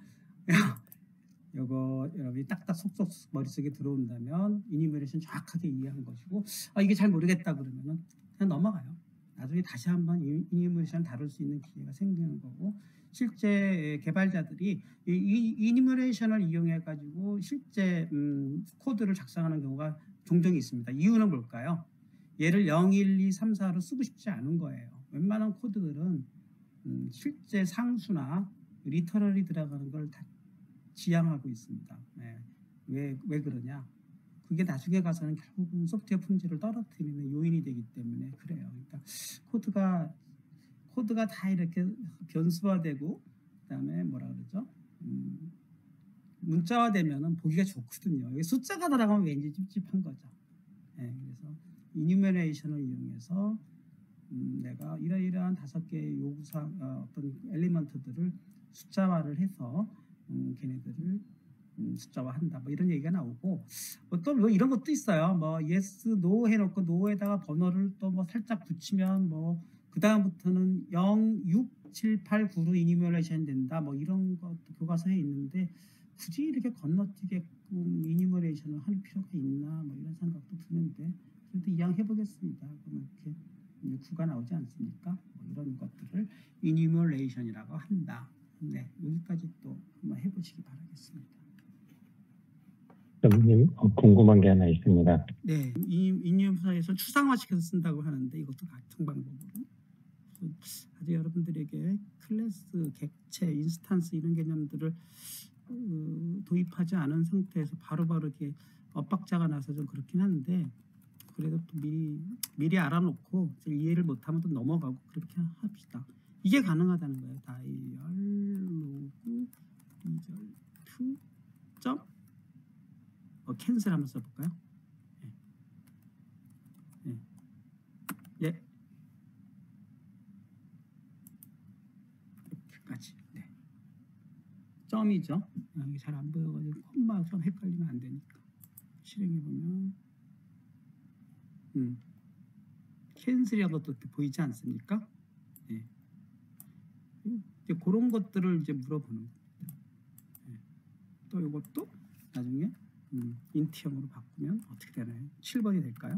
이거 여러분이 딱딱 속속 머릿속에 들어온다면 이니메이션 정확하게 이해한 것이고, 아 이게 잘 모르겠다 그러면은 그냥 넘어가요. 나중에 다시 한번 이니메이션 다룰 수 있는 기회가 생기는 거고, 실제 개발자들이 이 이니메이션을 이용해 가지고 실제 음, 코드를 작성하는 경우가 종종 있습니다. 이유는 뭘까요? 얘를 영, 일, 이, 삼, 사로 쓰고 싶지 않은 거예요. 웬만한 코드들은 음, 실제 상수나 리터럴이 들어가는 걸 다 지향하고 있습니다. 네. 왜, 왜 그러냐? 그게 나중에 가서는 결국은 소프트웨어 품질을 떨어뜨리는 요인이 되기 때문에 그래요. 그러니까 코드가 코드가 다 이렇게 변수화되고, 그다음에 뭐라 그러죠? 음, 문자화되면은 보기가 좋거든요. 여기 숫자가 들어가면 왠지 찝찝한 거죠. 네. 그래서 이니메이션을 이용해서 음, 내가 이러이러한 다섯 개의 요구사항 어, 어떤 엘리먼트들을 숫자화를 해서 음, 걔네들을 음, 숫자화한다. 뭐 이런 얘기가 나오고, 또 뭐 이런 것도 있어요. 뭐 yes, no 해놓고 no에다가 번호를 또 뭐 살짝 붙이면 뭐 그 다음부터는 영, 육, 칠, 팔, 구로 이니메이션 된다. 뭐 이런 것도 교과서에 있는데 굳이 이렇게 건너뛰게끔 이니메이션을 할 필요가 있나? 뭐 이런 생각도 드는데, 그래도 이왕 해보겠습니다. 그럼 이렇게 구가 나오지 않습니까? 뭐 이런 것들을 이니메이션이라고 한다. 네, 여기까지 또 한번 해보시기 바라겠습니다. 선생님, 궁금한 게 하나 있습니다. 네, 이 이니메이션에서 추상화시켜서 쓴다고 하는데 이것도 같은 방법으로 아주 여러분들에게 클래스, 객체, 인스탄스 이런 개념들을 어, 도입하지 않은 상태에서 바로바로 이렇게 엇박자가 나서 좀 그렇긴 한데, 그래도 또 미리 미리 알아놓고 이해를 못하면 또 넘어가고 그렇게 합시다. 이게 가능하다는 거예요. 다이얼로그 리절트 점 어, 캔슬 한번 써볼까요? 예. 예. 예. 이렇게까지. 네. 점이죠. 아, 이게 잘 안 보여가지고 콤마 좀 헷갈리면 안 되니까 실행해 보면 음. 캔슬이라는 것도 보이지 않습니까? 네. 이제 그런 것들을 이제 물어보는 겁니다. 네. 또 이것도 나중에 음, 인트형으로 바꾸면 어떻게 되나요? 칠 번이 될까요?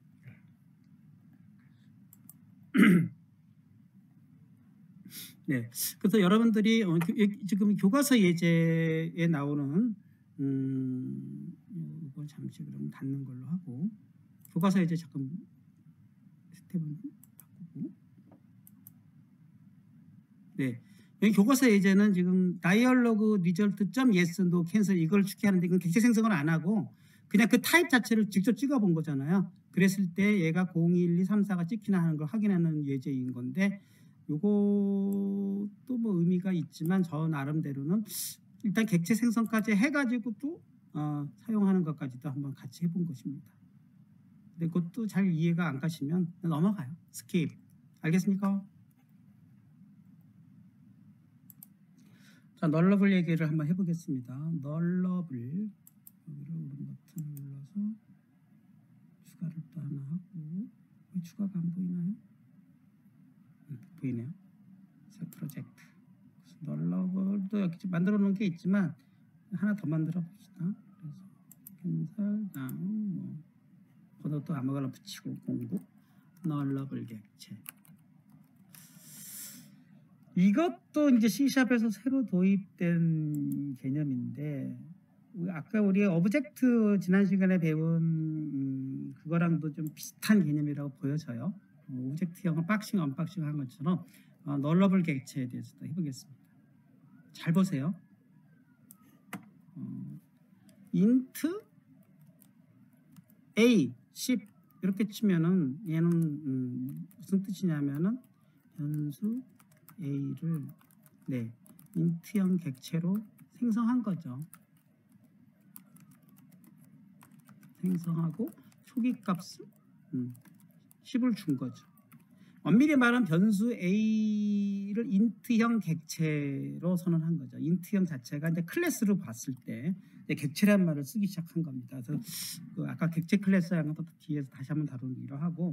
네. 그래서 여러분들이 어, 지금 교과서 예제에 나오는 음, 이거 잠시 그럼 닫는 걸로 하고, 교과서 예제 잠깐 스텝은 바꾸고. 네. 여기 교과서 예제는 지금 다이얼로그 리절트 점 yes, no, cancel 이걸 추계하는데 이건 객체 생성을 안 하고 그냥 그 타입 자체를 직접 찍어 본 거잖아요. 그랬을 때 얘가 공, 일, 이, 삼, 사가 찍히나 하는 걸 확인하는 예제인 건데, 요것도 뭐 의미가 있지만 저 나름대로는 일단 객체 생성까지 해가지고 또 어, 사용하는 것까지도 한번 같이 해본 것입니다. 근데 그것도 잘 이해가 안 가시면 넘어가요. 스킵. 알겠습니까? 자, 널러블 얘기를 한번 해보겠습니다. 널러블 여기를 오른 버튼 눌러서 추가를 또 하나 하고 왜 추가가 안 보이나요? 음, 보이네요. 새 프로젝트 널러블도 여기 만들어 놓은 게 있지만 하나 더 만들어 봅시다. 그래서 캔슬당 뭐 번호도 아무거나 붙이고 공구 널러블 객체 이것도 이제 C샵에서 새로 도입된 개념인데 아까 우리 오브젝트 지난 시간에 배운 음, 그거랑도 좀 비슷한 개념이라고 보여져요. 오브젝트형을 박싱 언박싱 한 것처럼 어, 널러블 객체에 대해서도 해보겠습니다. 잘 보세요. 어, int a 십 이렇게 치면은 얘는 음, 무슨 뜻이냐면은 변수 a를 네 int형 객체로 생성한 거죠. 생성하고 초기 값을 음, 십을 준 거죠. 엄밀히 말하면 변수 a를 int형 객체로 선언한 거죠. int형 자체가 이제 클래스로 봤을 때 객체란 말을 쓰기 시작한 겁니다. 그래서 그 아까 객체 클래스라는 것도 뒤에서 다시 한번 다루기로 하고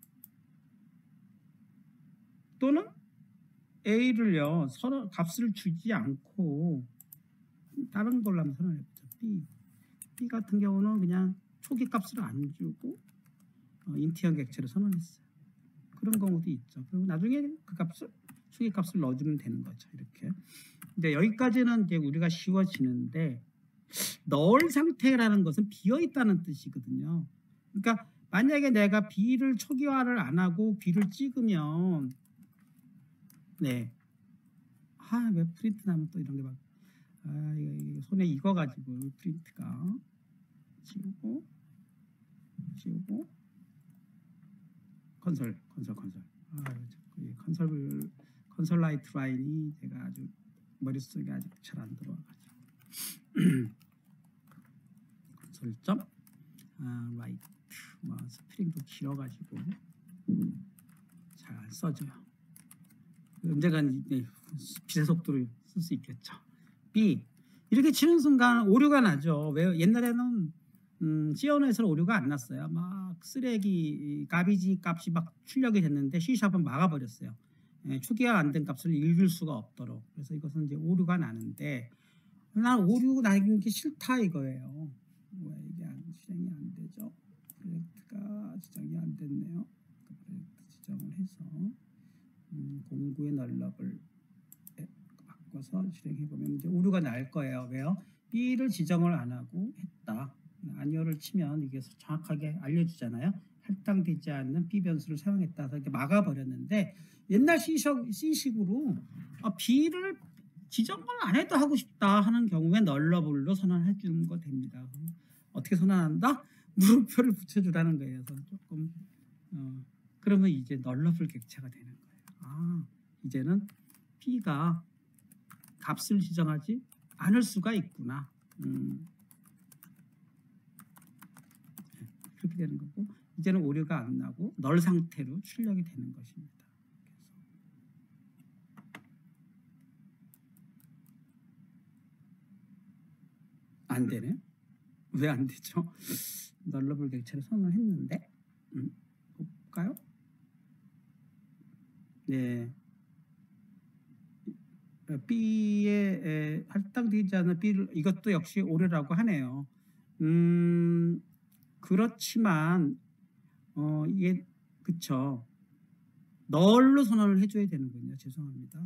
또는 a를요 선언 값을 주지 않고 다른 걸로 한번 선언해보죠. b b 같은 경우는 그냥 초기 값을 안 주고 어, int형 객체로 선언했어요. 그런 경우도 있죠. 그리고 나중에 그 값을 초기 값을 넣어주면 되는 거죠. 이렇게 이제 여기까지는 이제 우리가 쉬워지는데 널 상태라는 것은 비어 있다는 뜻이거든요. 그러니까 만약에 내가 b를 초기화를 안 하고 b를 찍으면 네, 아 왜 프린트 나면 또 이런 게 막 아 이거 손에 익어가지고 프린트가 지우고 지우고 컨솔 컨솔 컨솔 아 컨솔 컨솔 라이트 라인이 제가 아주 머릿속에 아직 잘 안 들어와가지고 컨솔점 아 라이트 뭐 스프링도 길어가지고 잘 안 써져요. 언젠간 빛의 속도를 쓸 수 있겠죠. B 이렇게 치는 순간 오류가 나죠. 왜 옛날에는 음, 씨언에서는 오류가 안 났어요. 막 쓰레기 가비지 값이 막 출력이 됐는데 C샵은 막아버렸어요. 예, 초기화 안 된 값을 읽을 수가 없도록. 그래서 이것은 이제 오류가 나는데 난 오류 나는 게 싫다 이거예요. 왜 이게 안, 실행이 안 되죠? 프로젝트가 지정이 안 됐네요. 그 프로젝트 지정을 해서 음, 공구의 널럽을 바꿔서 실행해 보면 이제 오류가 날 거예요. 왜요? B를 지정을 안 하고 했다. 아니오를 치면 이게 정확하게 알려주잖아요. 할당되지 않는 B 변수를 사용했다. 그래서 이렇게 막아버렸는데 옛날 C식, C식으로 아, B를 지정을 안 해도 하고 싶다 하는 경우에 널러블로 선언해 주는 거 됩니다. 어떻게 선언한다? 물음표를 붙여주라는 거예요. 그래서 조금 어, 그러면 이제 널러블 객체가 되는 거예요. 아 이제는 B가 값을 지정하지 않을 수가 있구나. 음. 그렇게 되는 거고 이제는 오류가 안 나고 널 상태로 출력이 되는 것입니다. 안 되네. 왜 안 되죠? 널러블 객체를 선언했는데 음, 볼까요? 네. B에 할당되지 않은 B를 이것도 역시 오류라고 하네요. 음, 그렇지만 어 이게 그쵸 널로 선언을 해줘야 되는군요. 죄송합니다.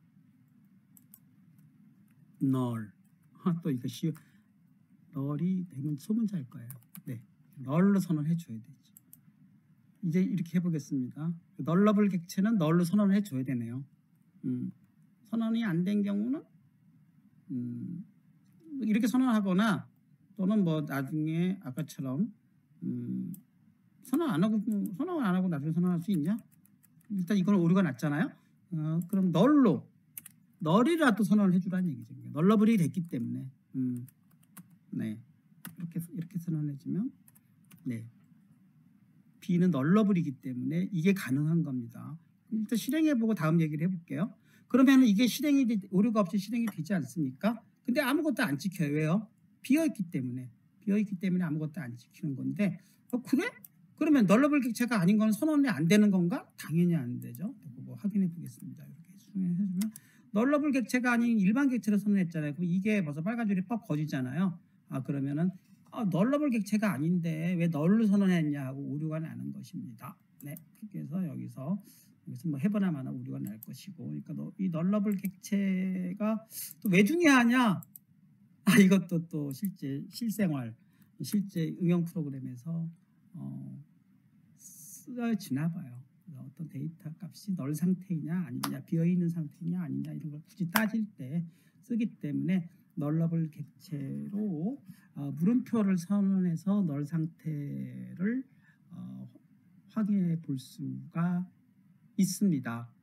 널. 아, 또 이거 쉬 널이 되면 소문자일 거예요. 네, 널로 선언해 줘야 되지. 이제 이렇게 해보겠습니다. 널러블 객체는 널로 선언을 해줘야 되네요. 음, 선언이 안 된 경우는 음, 이렇게 선언하거나 또는 뭐 나중에 아까처럼 음, 선언 안 하고 선언 안 하고 나중에 선언할 수 있냐? 일단 이건 오류가 났잖아요. 어, 그럼 널로 널이라도 선언을 해주라는 얘기죠. 널러블이 됐기 때문에 음, 네 이렇게 이렇게 선언해주면 네 B는 널러블이기 때문에 이게 가능한 겁니다. 일단 실행해보고 다음 얘기를 해볼게요. 그러면 이게 실행이 오류가 없이 실행이 되지 않습니까? 근데 아무것도 안 찍혀요. 왜요? 비어있기 때문에. 비어있기 때문에 아무것도 안 지키는 건데 어, 그래? 그러면 널러블 객체가 아닌 건 선언이 안 되는 건가? 당연히 안 되죠. 그거 확인해 보겠습니다. 이렇게 해주면 널러블 객체가 아닌 일반 객체를 선언했잖아요. 그럼 이게 벌써 빨간 줄이 퍽 거지잖아요. 아 그러면은 아, 널러블 객체가 아닌데 왜 널을 선언했냐 하고 오류가 나는 것입니다. 네, 그렇게 해서 여기서 여기서 뭐 해보나 마나 오류가 날 것이고, 그러니까 너, 이 널러블 객체가 또 왜 중요하냐? 아 이것도 또 실제 실생활 실제 응용 프로그램에서 어, 쓰여지나 봐요. 어떤 데이터 값이 널 상태이냐 아니냐 비어있는 상태이냐 아니냐 이런 걸 굳이 따질 때 쓰기 때문에 널러블 객체로 어, 물음표를 선언해서 널 상태를 어, 확인해 볼 수가 있습니다.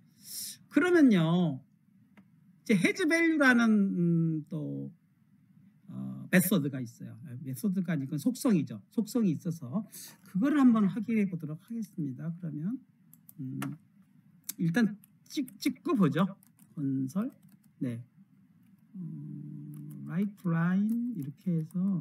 그러면요 이제 has value라는 음, 또 어, 메소드가 있어요. 메소드가 아니고 속성이죠. 속성이 있어서 그거를 한번 확인해 보도록 하겠습니다. 그러면 음, 일단 찍, 찍고 보죠. 건설 네 음, right line 이렇게 해서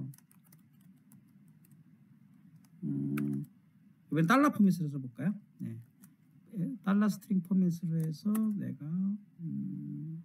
음, 이번 달러 포맷으로 써볼까요? 네. 달러 스트링 포맷으로 해서 내가 음,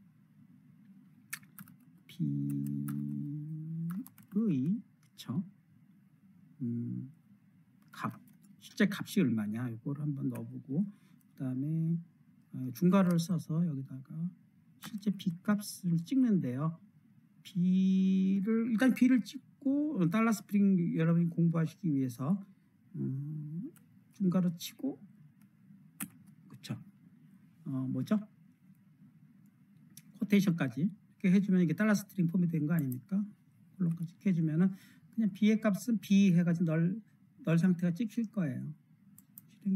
B의 그쵸? 음, 값 실제 값이 얼마냐 이걸 한번 넣어보고 그 다음에 어, 중괄호를 써서 여기다가 실제 B 값을 찍는데요. B를 일단 B를 찍고 달러 스프링 여러분이 공부하시기 위해서 음, 중괄호 치고 그쵸? 어 뭐죠? 코테이션까지 이렇게 해주면 이게 달러 스트링 포맷 된 거 아닙니까? 콜론까지 이렇게 해주면은 그냥 B의 값은 B 해가지고 널, 널 상태가 찍힐 거예요. 실행해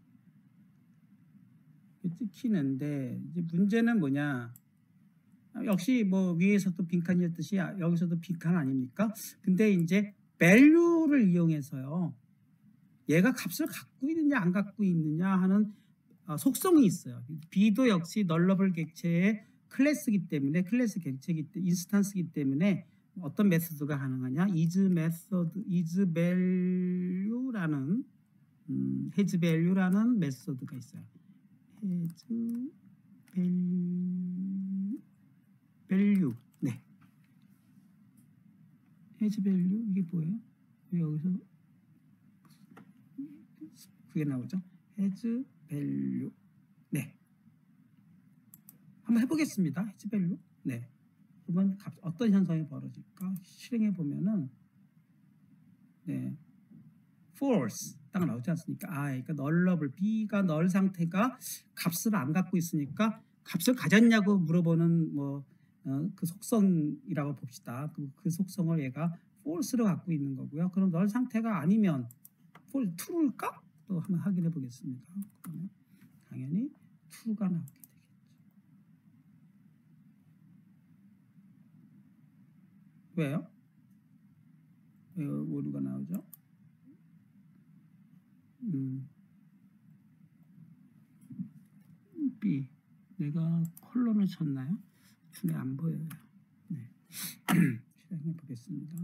보겠습니다. 찍히는데 이제 문제는 뭐냐? 역시 뭐 위에서도 빈칸이었듯이 여기서도 빈칸 아닙니까? 근데 이제 value를 이용해서요. 얘가 값을 갖고 있느냐 안 갖고 있느냐 하는 어, 속성이 있어요. B도 역시 널러블 객체의 클래스이기 때문에 클래스 객체이기 때문에 인스턴스이기 때문에 어떤 메소드가 가능하냐? is method, is value라는 음, has value라는 메소드가 있어요. has value, value. 네. has value 이게 뭐예요? 왜 여기서 그게 나오죠? has value. 네. 한번 해보겠습니다. has value. 네. 그러면 어떤 현상이 벌어질까? 실행해 보면은 네. false 딱 나오지 않습니까? 아, 그러니까 널러블 B가 널 상태가 값을 안 갖고 있으니까 값을 가졌냐고 물어보는 뭐 어, 그 속성이라고 봅시다. 그, 그 속성을 얘가 false로 갖고 있는 거고요. 그럼 널 상태가 아니면 false, true일까? 또 한번 확인해 보겠습니다. 그러면 당연히 true가 나오게 되겠죠. 왜요? 왜 오류가 나오죠? 음. B 내가 컬럼을 쳤나요? 눈에 안 보여요. 네. 실행해 보겠습니다.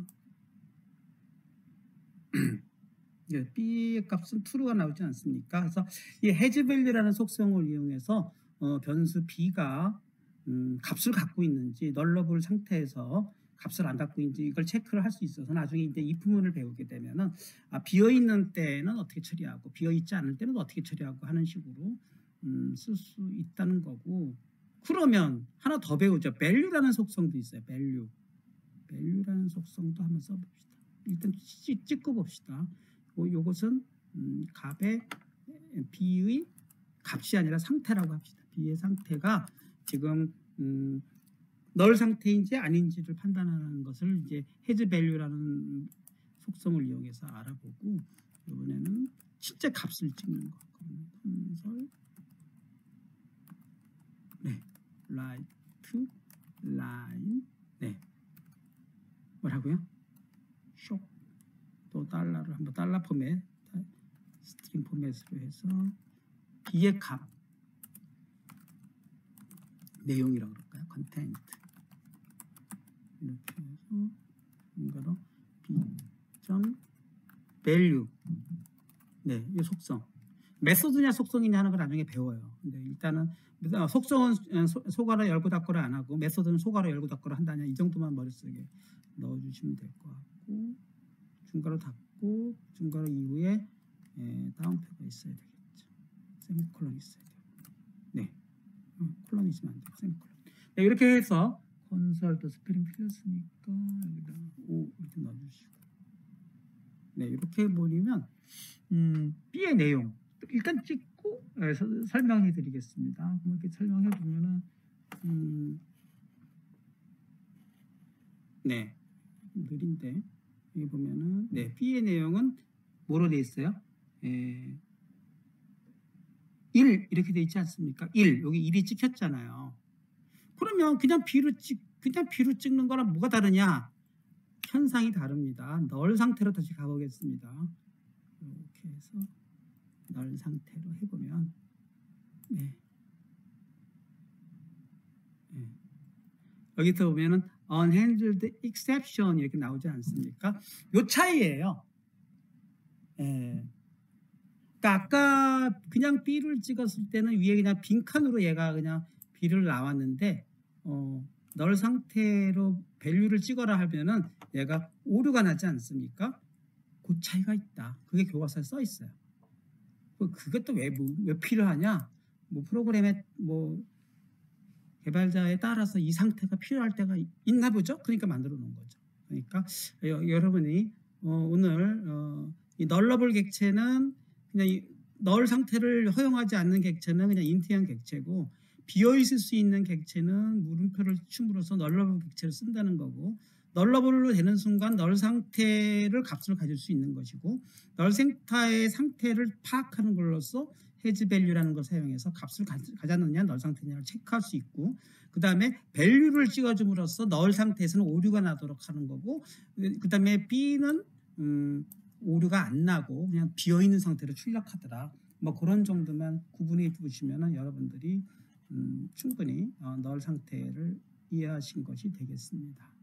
네, B의 값은 true가 나오지 않습니까? 그래서 이 has value라는 속성을 이용해서 어, 변수 B가 음, 값을 갖고 있는지 널러블 상태에서 값을 안 갖고 있는지 이걸 체크를 할 수 있어서 나중에 이제 이 부분을 배우게 되면은 아, 비어 있는 때는 어떻게 처리하고 비어 있지 않을 때는 어떻게 처리하고 하는 식으로 음, 쓸 수 있다는 거고. 그러면 하나 더 배우죠. value라는 속성도 있어요. value. value라는 속성도 한번 써봅시다. 일단 찍, 찍고 봅시다. 요것은 음, 값의 B의 값이 아니라 상태라고 합시다. B의 상태가 지금 음, 널 상태인지 아닌지를 판단하는 것을 이제 has value라는 속성을 이용해서 알아보고 이번에는 실제 값을 찍는 거. 건설 네, right line 네, 뭐라고요? 쇼 또 달러를 한번 달러 포맷 스트링 포맷으로 해서 B의 값 내용이라고 그럴까요? 컨텐트 이렇게 해서 이거로 점 value. 네, 이 속성. 메소드냐 속성이냐 하는 걸 나중에 배워요. 근데 일단은 속성은 소괄호 열고 닫고를 안 하고 메소드는 소괄호 열고 닫고를 한다냐 이 정도만 머릿속에 넣어주시면 될 것 같고 중괄호 닫고 중괄호 이후에 예, 다운표가 있어야 되겠죠. 세미콜론 있어야 돼요. 네, 어, 콜론 있으면 안 돼요. 세미콜론. 네, 이렇게 해서 컨설트 스페링 틀렸으니까 여기다 오 이렇게 넣어주시고 네, 이렇게 보시면 음, B의 내용 일단 찍고 예, 서, 설명해 드리겠습니다. 이렇게 설명해 보면은 음, 네 느린데 여기 보면은 네 B의 내용은 뭐로 돼 있어요? 예, 일 이렇게 돼 있지 않습니까? 일 여기 일이 찍혔잖아요. 그러면 그냥 B로 찍 그냥 B로 찍는 거랑 뭐가 다르냐? 현상이 다릅니다. 널 상태로 다시 가보겠습니다. 이렇게 해서 널 상태로 해보면 네. 네. 여기서 보면은 unhandled exception 이렇게 나오지 않습니까? 요 차이예요. 예. 그러니까 아까 그냥 B를 찍었을 때는 위에 그냥 빈칸으로 얘가 그냥 B를 나왔는데 어, 널 상태로 밸류를 찍어라 하면은 얘가 오류가 나지 않습니까? 그 차이가 있다. 그게 교과서에 써 있어요. 그것도 왜, 뭐, 왜 필요하냐? 뭐 프로그램에 뭐 개발자에 따라서 이 상태가 필요할 때가 있나 보죠. 그러니까 만들어 놓은 거죠. 그러니까 여, 여러분이 어, 오늘 어, 이 널러블 객체는 그냥 이, 널 상태를 허용하지 않는 객체는 그냥 인트형 객체고 비어 있을 수 있는 객체는 물음표를 춤으로써 널러블 객체를 쓴다는 거고 널러블로 되는 순간 널 상태를 값을 가질 수 있는 것이고 널 상태의 상태를 파악하는 걸로써 해즈 밸류라는 걸 사용해서 값을 가졌느냐 널 상태냐를 체크할 수 있고 그 다음에 밸류를 찍어줌으로써 널 상태에서는 오류가 나도록 하는 거고 그 다음에 B는 음, 오류가 안 나고 그냥 비어있는 상태로 출력하더라. 뭐 그런 정도만 구분해 두시면 여러분들이 음, 충분히 어, 널 상태를 이해하신 것이 되겠습니다.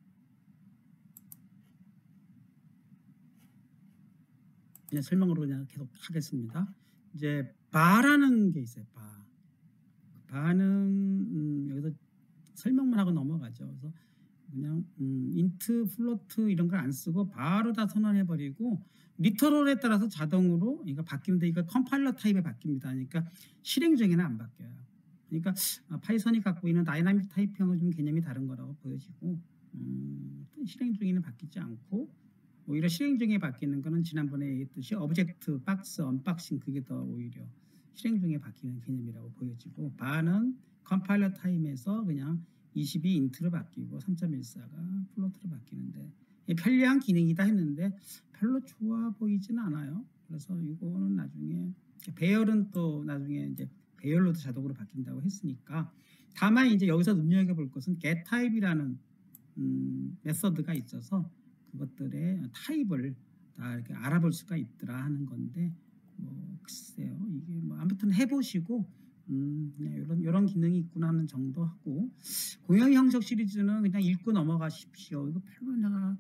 그냥 설명으로 그냥 계속 하겠습니다. 이제 바라는 게 있어요. 바. 바는 음, 여기서 설명만 하고 넘어가죠. 그래서 그냥 음, 인트, 플로트 이런 걸 안 쓰고 바로 다 선언해 버리고 리터럴에 따라서 자동으로 그러니까 바뀌는데 이거 컴파일러 타입에 바뀝니다. 그러니까 실행 중에는 안 바뀌어요. 그러니까 파이썬이 갖고 있는 다이나믹 타입형은 좀 개념이 다른 거라고 보여지고 음, 실행 중에는 바뀌지 않고 오히려 실행 중에 바뀌는 거는 지난번에 얘기했듯이 오브젝트, 박스, 언박싱 그게 더 오히려 실행 중에 바뀌는 개념이라고 보여지고 바는 컴파일러 타임에서 그냥 이십이 인트로 바뀌고 삼 점 일사가 플로트로 바뀌는데 편리한 기능이다 했는데 별로 좋아 보이지는 않아요. 그래서 이거는 나중에 배열은 또 나중에 이제 배열로도 자동으로 바뀐다고 했으니까 다만 이제 여기서 눈여겨볼 것은 getType이라는 음, 메서드가 있어서 그것들의 타입을 다 이렇게 알아볼 수가 있더라 하는 건데 뭐 글쎄요 이게 뭐 아무튼 해보시고 음, 그냥 이런 이런 기능이 있구나 하는 정도 하고 공형 형식 시리즈는 그냥 읽고 넘어가십시오. 이거 별로 내가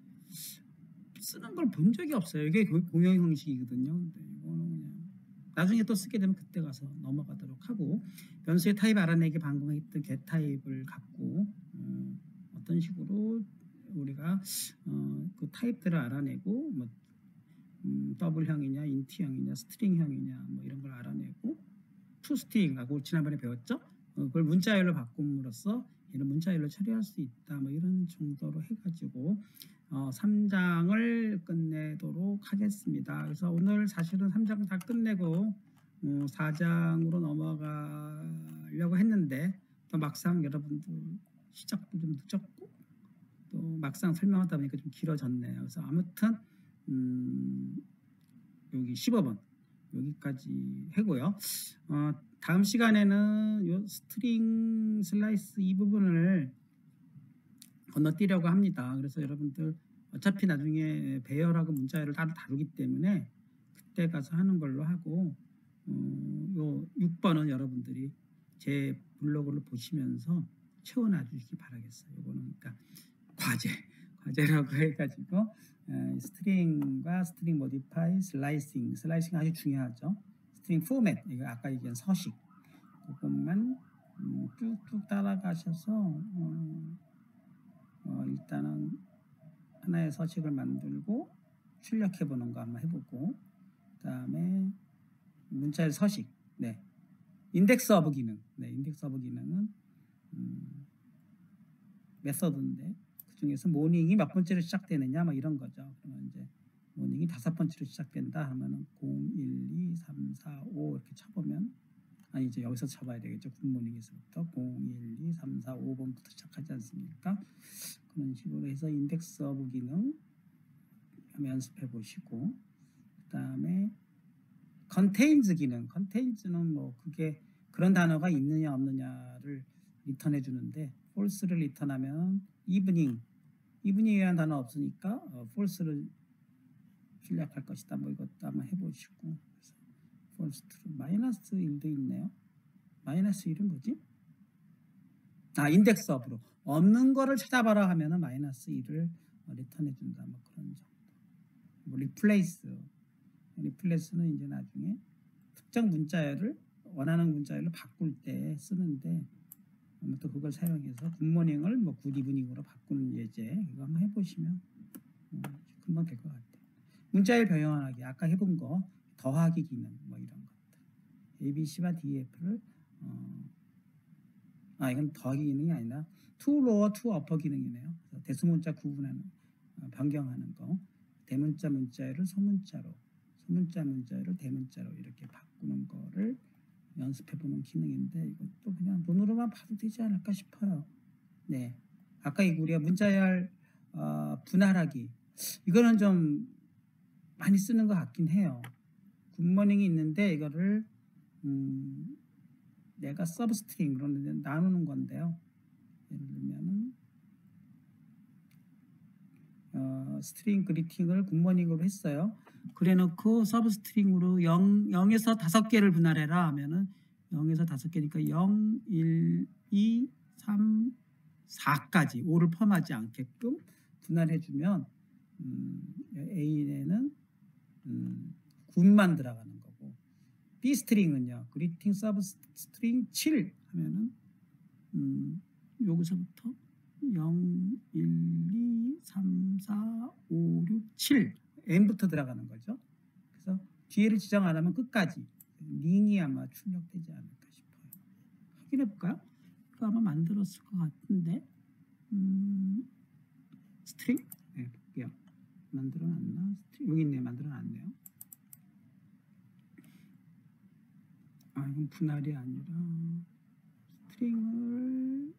쓰는 걸 본 적이 없어요. 이게 공형 형식이거든요. 근데 이거는 그냥 나중에 또 쓰게 되면 그때 가서 넘어가도록 하고 변수의 타입 알아내기 방금 했던 get 타입을 갖고 음, 어떤 식으로 우리가 어, 그 타입들을 알아내고 뭐 음, 더블형이냐 인트형이냐 스트링형이냐 뭐 이런 걸 알아내고 투스트링하고 지난번에 배웠죠. 어, 그걸 문자열로 바꿈으로써 이런 문자열로 처리할 수 있다 뭐 이런 정도로 해가지고 어, 삼 장을 끝내도록 하겠습니다. 그래서 오늘 사실은 삼 장 다 끝내고 어, 사 장으로 넘어가려고 했는데 또 막상 여러분들 시작도 좀 늦었고 또 막상 설명하다 보니까 좀 길어졌네요. 그래서 아무튼 음, 여기 십오 번 여기까지 하고요. 어, 다음 시간에는 요 스트링 슬라이스 이 부분을 건너뛰려고 합니다. 그래서 여러분들 어차피 나중에 배열하고 문자열을 다 다루기 때문에 그때 가서 하는 걸로 하고 어, 요 육 번은 여러분들이 제 블로그를 보시면서 채워놔 주시기 바라겠어요. 요거는 그러니까 과제 과제라고 해가지고 에, 스트링과 스트링 모디파이, 슬라이싱, 슬라이싱 아주 중요하죠. 스트링 포맷, 이거 아까 얘기한 서식, 그것만 음, 쭉쭉 따라가셔서 어, 어, 일단은 하나의 서식을 만들고 출력해 보는 거 한번 해보고, 그 다음에 문자의 서식, 네, 인덱스 어브 기능, 네, 인덱스 어브 기능은 음, 메서드인데 그 중에서 모닝이 몇 번째로 시작되느냐 뭐 이런 거죠. 그러면 이제 모닝이 다섯 번째로 시작된다 하면은 공, 일, 이, 삼, 사, 오 이렇게 쳐보면, 아니 이제 여기서 쳐봐야 되겠죠. 굿모닝에서부터 공, 일, 이, 삼, 사, 오 번부터 시작하지 않습니까? 그런 식으로 해서 인덱스 어브 기능 한번 연습해 보시고, 그 다음에 컨테인즈 기능, 컨테인즈는 뭐 그게 그런 단어가 있느냐 없느냐를 리턴해 주는데, false를 리턴하면 evening, evening이라는 단어 없으니까 어, false를 출력할 것이다. 뭐 이것도 한번 해보시고, false true, 마이너스 일도 있네요. 마이너스 일은 뭐지? 아, 인덱스 업으로 없는 거를 찾아봐라 하면은 마이너스 일을 어, 리턴해 준다. 뭐 그런 정도. 뭐 리플레이스, 리플레이스는 이제 나중에 특정 문자열을 원하는 문자열로 바꿀 때 쓰는데, 또 그걸 사용해서 굿모닝을 뭐 굿이브닝으로 바꾸는 예제, 이거 한번 해보시면 어, 금방 될 것 같아요. 문자열 변형하기, 아까 해본 거 더하기 기능 뭐 이런 것들, 에이비씨와 디이에프를 어, 아 이건 더하기 기능이 아니라 투 로어 투 어퍼 기능이네요. 그래서 대수문자 구분하는 어, 변경하는 거, 대문자 문자열을 소문자로, 소문자 문자열을 대문자로 이렇게 바꾸는 거를 연습해보는 기능인데, 이것도 그냥 눈으로만 봐도 되지 않을까 싶어요. 네, 아까 우리가 문자열 어, 분할하기, 이거는 좀 많이 쓰는 것 같긴 해요. 굿모닝이 있는데 이거를 음, 내가 서브스트링으로 나누는 건데요. 예를 들면은 어, 스트링 그리팅을 굿모닝으로 했어요. 그래놓고 서브스트링으로 영, 영에서 다섯 개를 분할해라 하면은 영에서 다섯 개니까 영, 일, 이, 삼, 사까지 오를 포함하지 않게끔 분할해주면 음, A에는 음, 굿만 들어가는 거고, B 스트링은요, 그리팅 서브스트링 칠 하면은 음, 여기서부터 영, 일, 이, 삼, 사, 오, 육, 칠 N부터 들어가는 거죠. 그래서 뒤에를 지정 안 하면 끝까지 링이 아마 출력되지 않을까 싶어요. 확인해 볼까요? 이거 아마 만들었을 것 같은데, 음, 스트링? 네, 볼게요. 만들어 놨나? 스트링, 여기 있네. 만들어 놨네요. 아, 이건 분할이 아니라 스트링을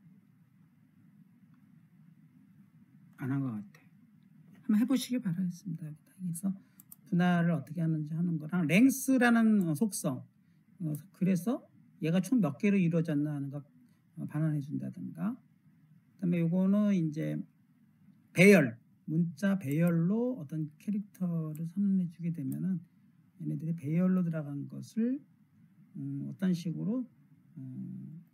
안 한 것 같아요. 한번 해보시기 바라겠습니다. 여기서 분할을 어떻게 하는지 하는 거랑 랭스라는 속성, 어, 그래서 얘가 총 몇 개로 이루어졌나 하는 거 어, 반환해 준다든가, 그다음에 요거는 이제 배열, 문자 배열로 어떤 캐릭터를 선언해 주게 되면은 얘네들이 배열로 들어간 것을 음, 어떤 식으로 음,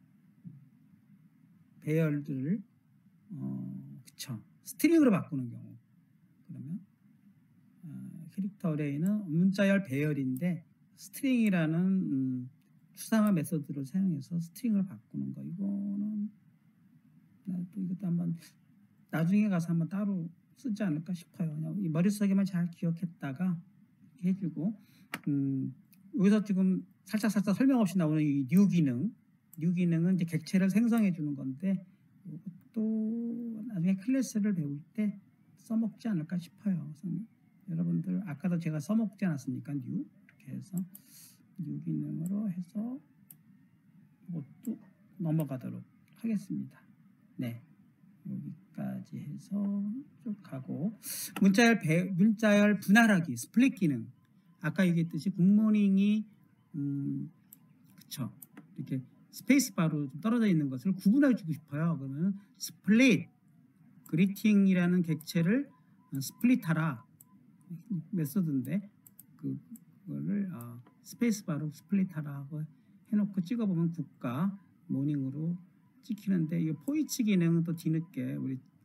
배열들을 어, 그쵸, 스트링으로 바꾸는 경우, 그러면 어, 캐릭터 어레이는 문자열 배열인데 스트링이라는 음, 추상화 메소드를 사용해서 스트링을 바꾸는 거, 이거는 또 이것도 한번 나중에 가서 한번 따로 쓰지 않을까 싶어요. 그냥 이 머릿속에만 잘 기억했다가 해주고, 음, 여기서 지금 살짝 살짝 설명 없이 나오는 이 뉴 기능, 뉴 기능은 이제 객체를 생성해 주는 건데, 이것도 나중에 클래스를 배울 때 써먹지 않을까 싶어요. 여러분들 아까도 제가 써먹지 않았습니까? 뉴, 이렇게 해서 뉴 기능으로 해서 이것도 넘어가도록 하겠습니다. 네, 여기까지 해서 쭉 가고, 문자열 배, 문자열 분할하기, 스플릿 기능, 아까 얘기했듯이 굿모닝이 음, 그쵸, 이렇게 스페이스바로 좀 떨어져 있는 것을 구분해 주고 싶어요. 그러면 스플릿 그리팅이라는 객체를 스플릿하라 메소드인데, 그거를 어, 스페이스바로 스플릿하라 하고 해놓고 찍어보면 굿과 모닝으로 찍히는데, 이 포이치 기능은 또 뒤늦게 우리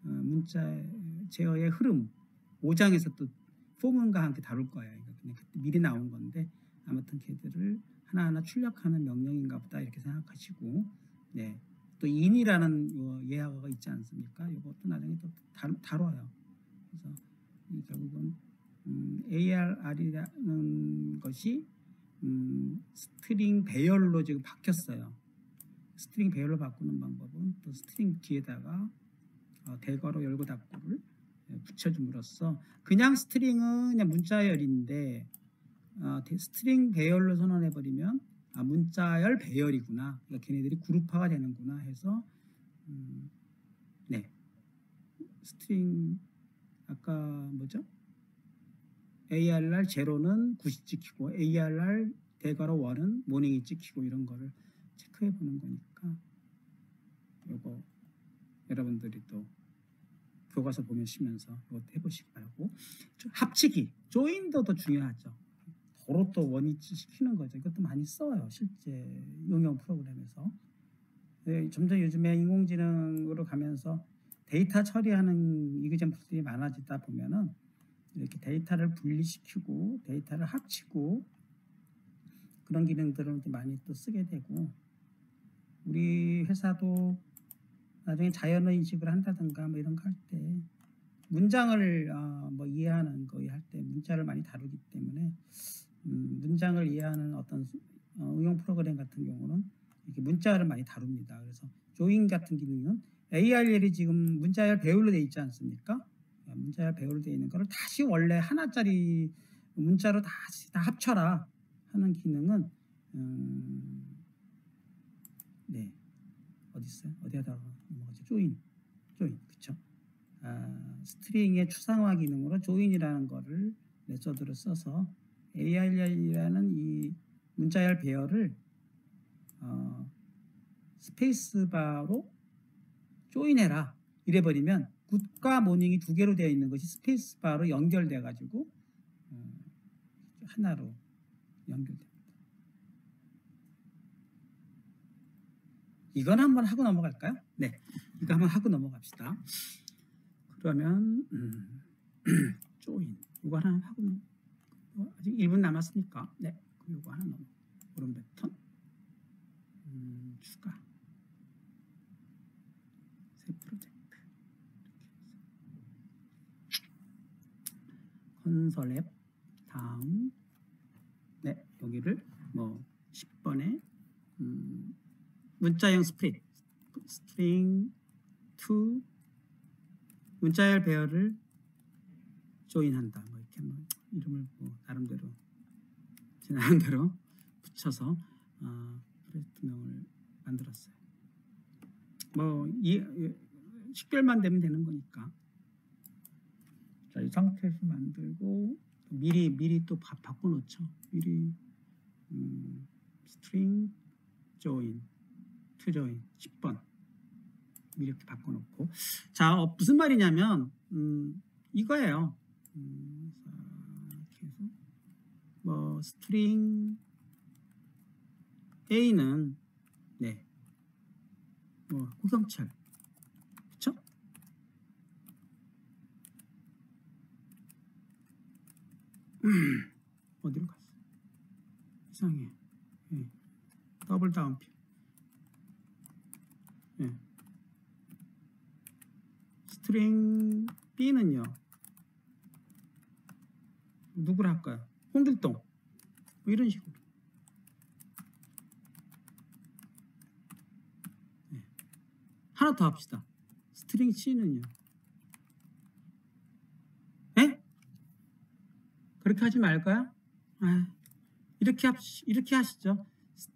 어, 문자 제어의 흐름 오 장에서 또 포문과 함께 다룰 거예요. 이거 그냥 미리 나온 건데 아무튼 걔들을 하나하나 출력하는 명령인가 보다 이렇게 생각하시고 네. 또 인이라는 요 예화가 있지 않습니까? 이것도 나중에 또 다루, 다뤄요. 그래서 이 결국은 음, 에이알알이라는 것이 음, 스트링 배열로 지금 바뀌었어요. 스트링 배열로 바꾸는 방법은 또 스트링 뒤에다가 어, 대괄호 열고 닫고를 붙여줌으로써 그냥 스트링은 그냥 문자열인데 어, 스트링 배열로 선언해버리면 아, 문자열 배열이구나. 그러니까 걔네들이 그룹화가 되는구나 해서 음, 네 스트링 아까 뭐죠? 에이알알 제로는 구십 찍히고 에이알알 대괄호 일은 모닝이 찍히고 이런 거를 체크해 보는 거니까 요거 여러분들이 또 교과서 보시면서 이것도 해보시기 바라고 합치기 조인도 더 중요하죠. 도로 또 원위치 시키는 거죠. 이것도 많이 써요. 실제 응용 프로그램에서. 네, 점점 요즘에 인공지능으로 가면서 데이터 처리하는 이그젠플들이 많아지다 보면은 이렇게 데이터를 분리시키고 데이터를 합치고 그런 기능들을 많이 또 쓰게 되고 우리 회사도 나중에 자연어 인식을 한다든가 뭐 이런 거 할 때 문장을 어, 뭐 이해하는 거 할 때 문자를 많이 다루기 때문에 음, 문장을 이해하는 어떤 어, 응용 프로그램 같은 경우는 이렇게 문자를 많이 다룹니다. 그래서 조인 같은 기능은 에이알엘이 지금 문자열 배열로 되어 있지 않습니까? 문자열 배열로 되어 있는 거를 다시 원래 하나짜리 문자로 다시 다 합쳐라 하는 기능은 음, 네 어디 있어요? 어디에다가 넘어가죠? 조인, 조인 그렇죠? 아, 스트링의 추상화 기능으로 조인이라는 거를 메소드로 써서 에이알이라는 이 문자열 배열을 어, 스페이스바로 조인해라 이래버리면 굿과 모닝이 두 개로 되어 있는 것이 스페이스바로 연결돼 가지고 어, 하나로 연결됩니다. 이건 한번 하고 넘어갈까요? 네, 이거 한번 하고 넘어갑시다. 그러면 음, 조인 이거 하나 하고 넘 아직 일 분 남았으니까 네, 이거 하나 넘어 오른 패턴 음, 추가 새 프로젝트 컨솔 앱 다음 네 여기를 뭐 십 번에 음, 문자형 스프릿 스트링 to 문자열 배열을 조인한다. 뭐 이렇게 뭐 이름을 뭐 나름대로 제 나름대로 붙여서 어, 프로젝트명을 만들었어요. 뭐 이 식별만 되면 되는 거니까. 자, 이 상태에서 만들고 미리 미리 또 바, 바꿔놓죠. 미리 음, string join, to join 십 번 이렇게 바꿔놓고 자 어, 무슨 말이냐면 음, 이거예요. 음, 이렇게 해서 뭐 string A는 네 뭐 구경철 그쵸? 음, 어디로 갔어? 이상해. 네. 더블 다운표. 네. 스트링 B는요 누구를 할까요? 홍길동 뭐 이런 식으로 네. 하나 더 합시다. 스트링 C는요 에? 그렇게 하지 말까요? 아, 이렇게 합 이렇게 하시죠.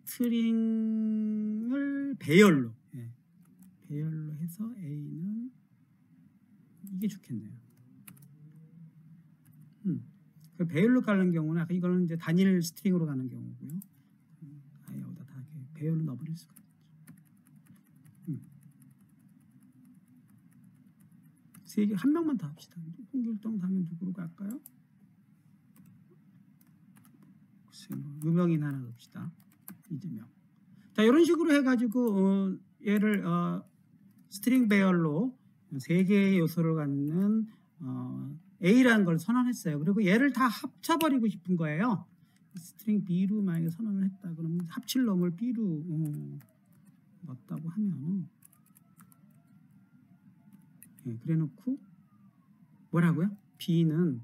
스트링을 배열로 네. 배열로 해서 A는 이게 좋겠네요. 음. 그 배열로 가는 경우는 아까 이거는 이제 단일 스트링으로 가는 경우고요. 음, 아예 여기다 다 이렇게 배열로 넣어버릴 수가 있죠. 음. 세 개, 한 명만 더 합시다. 홍길동 다음에 누구로 갈까요? 글쎄, 뭐 유명인 하나 넣읍시다. 이재명. 자, 이런 식으로 해가지고 어, 얘를 어, 스트링 배열로 세 개의 요소를 갖는 어, A라는 걸 선언했어요. 그리고 얘를 다 합쳐버리고 싶은 거예요. 스트링 B로 만약에 선언을 했다. 그러면 합칠 놈을 B로 어, 넣었다고 하면 예, 그래놓고 뭐라고요? B는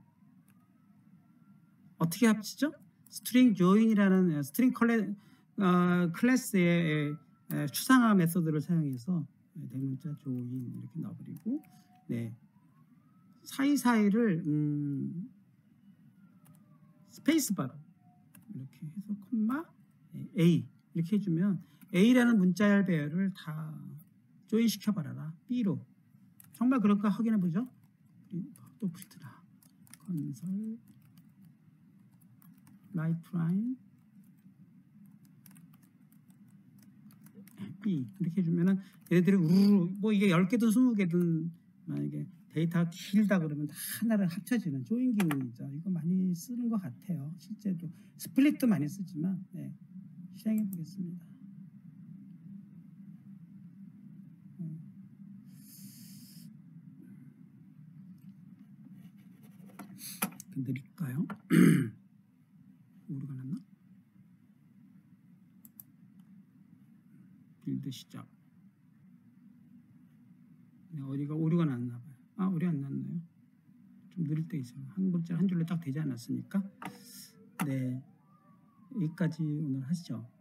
어떻게 합치죠? 스트링 조인이라는 스트링 클래, 어, 클래스의 에, 추상화 메소드를 사용해서 네, 대문자 조인 이렇게 넣어버리고 네 사이사이를 음, 스페이스바로 이렇게 해서 콤마 A 이렇게 해주면 A라는 문자열 배열을 다 조인 시켜버려라 B로 정말 그럴까 확인해 보죠. 또 풀트나 건설 라이프라인 B 이렇게 해주면은 얘네들이 우르르 뭐 이게 열 개든 스무 개든 만약에 데이터가 길다 그러면 하나를 합쳐지는 조인 기능이죠. 이거 많이 쓰는 것 같아요. 실제로 스플릿도 많이 쓰지만 네, 실행해 보겠습니다. 느릴까요? 오류가 났나? 빌드 시작. 네, 어디가 오류가 났나 봐요. 아, 오류 안 났나요? 좀 느릴 때 있어요. 한 글자 한 줄로 딱 되지 않았습니까? 네, 여기까지 오늘 하시죠.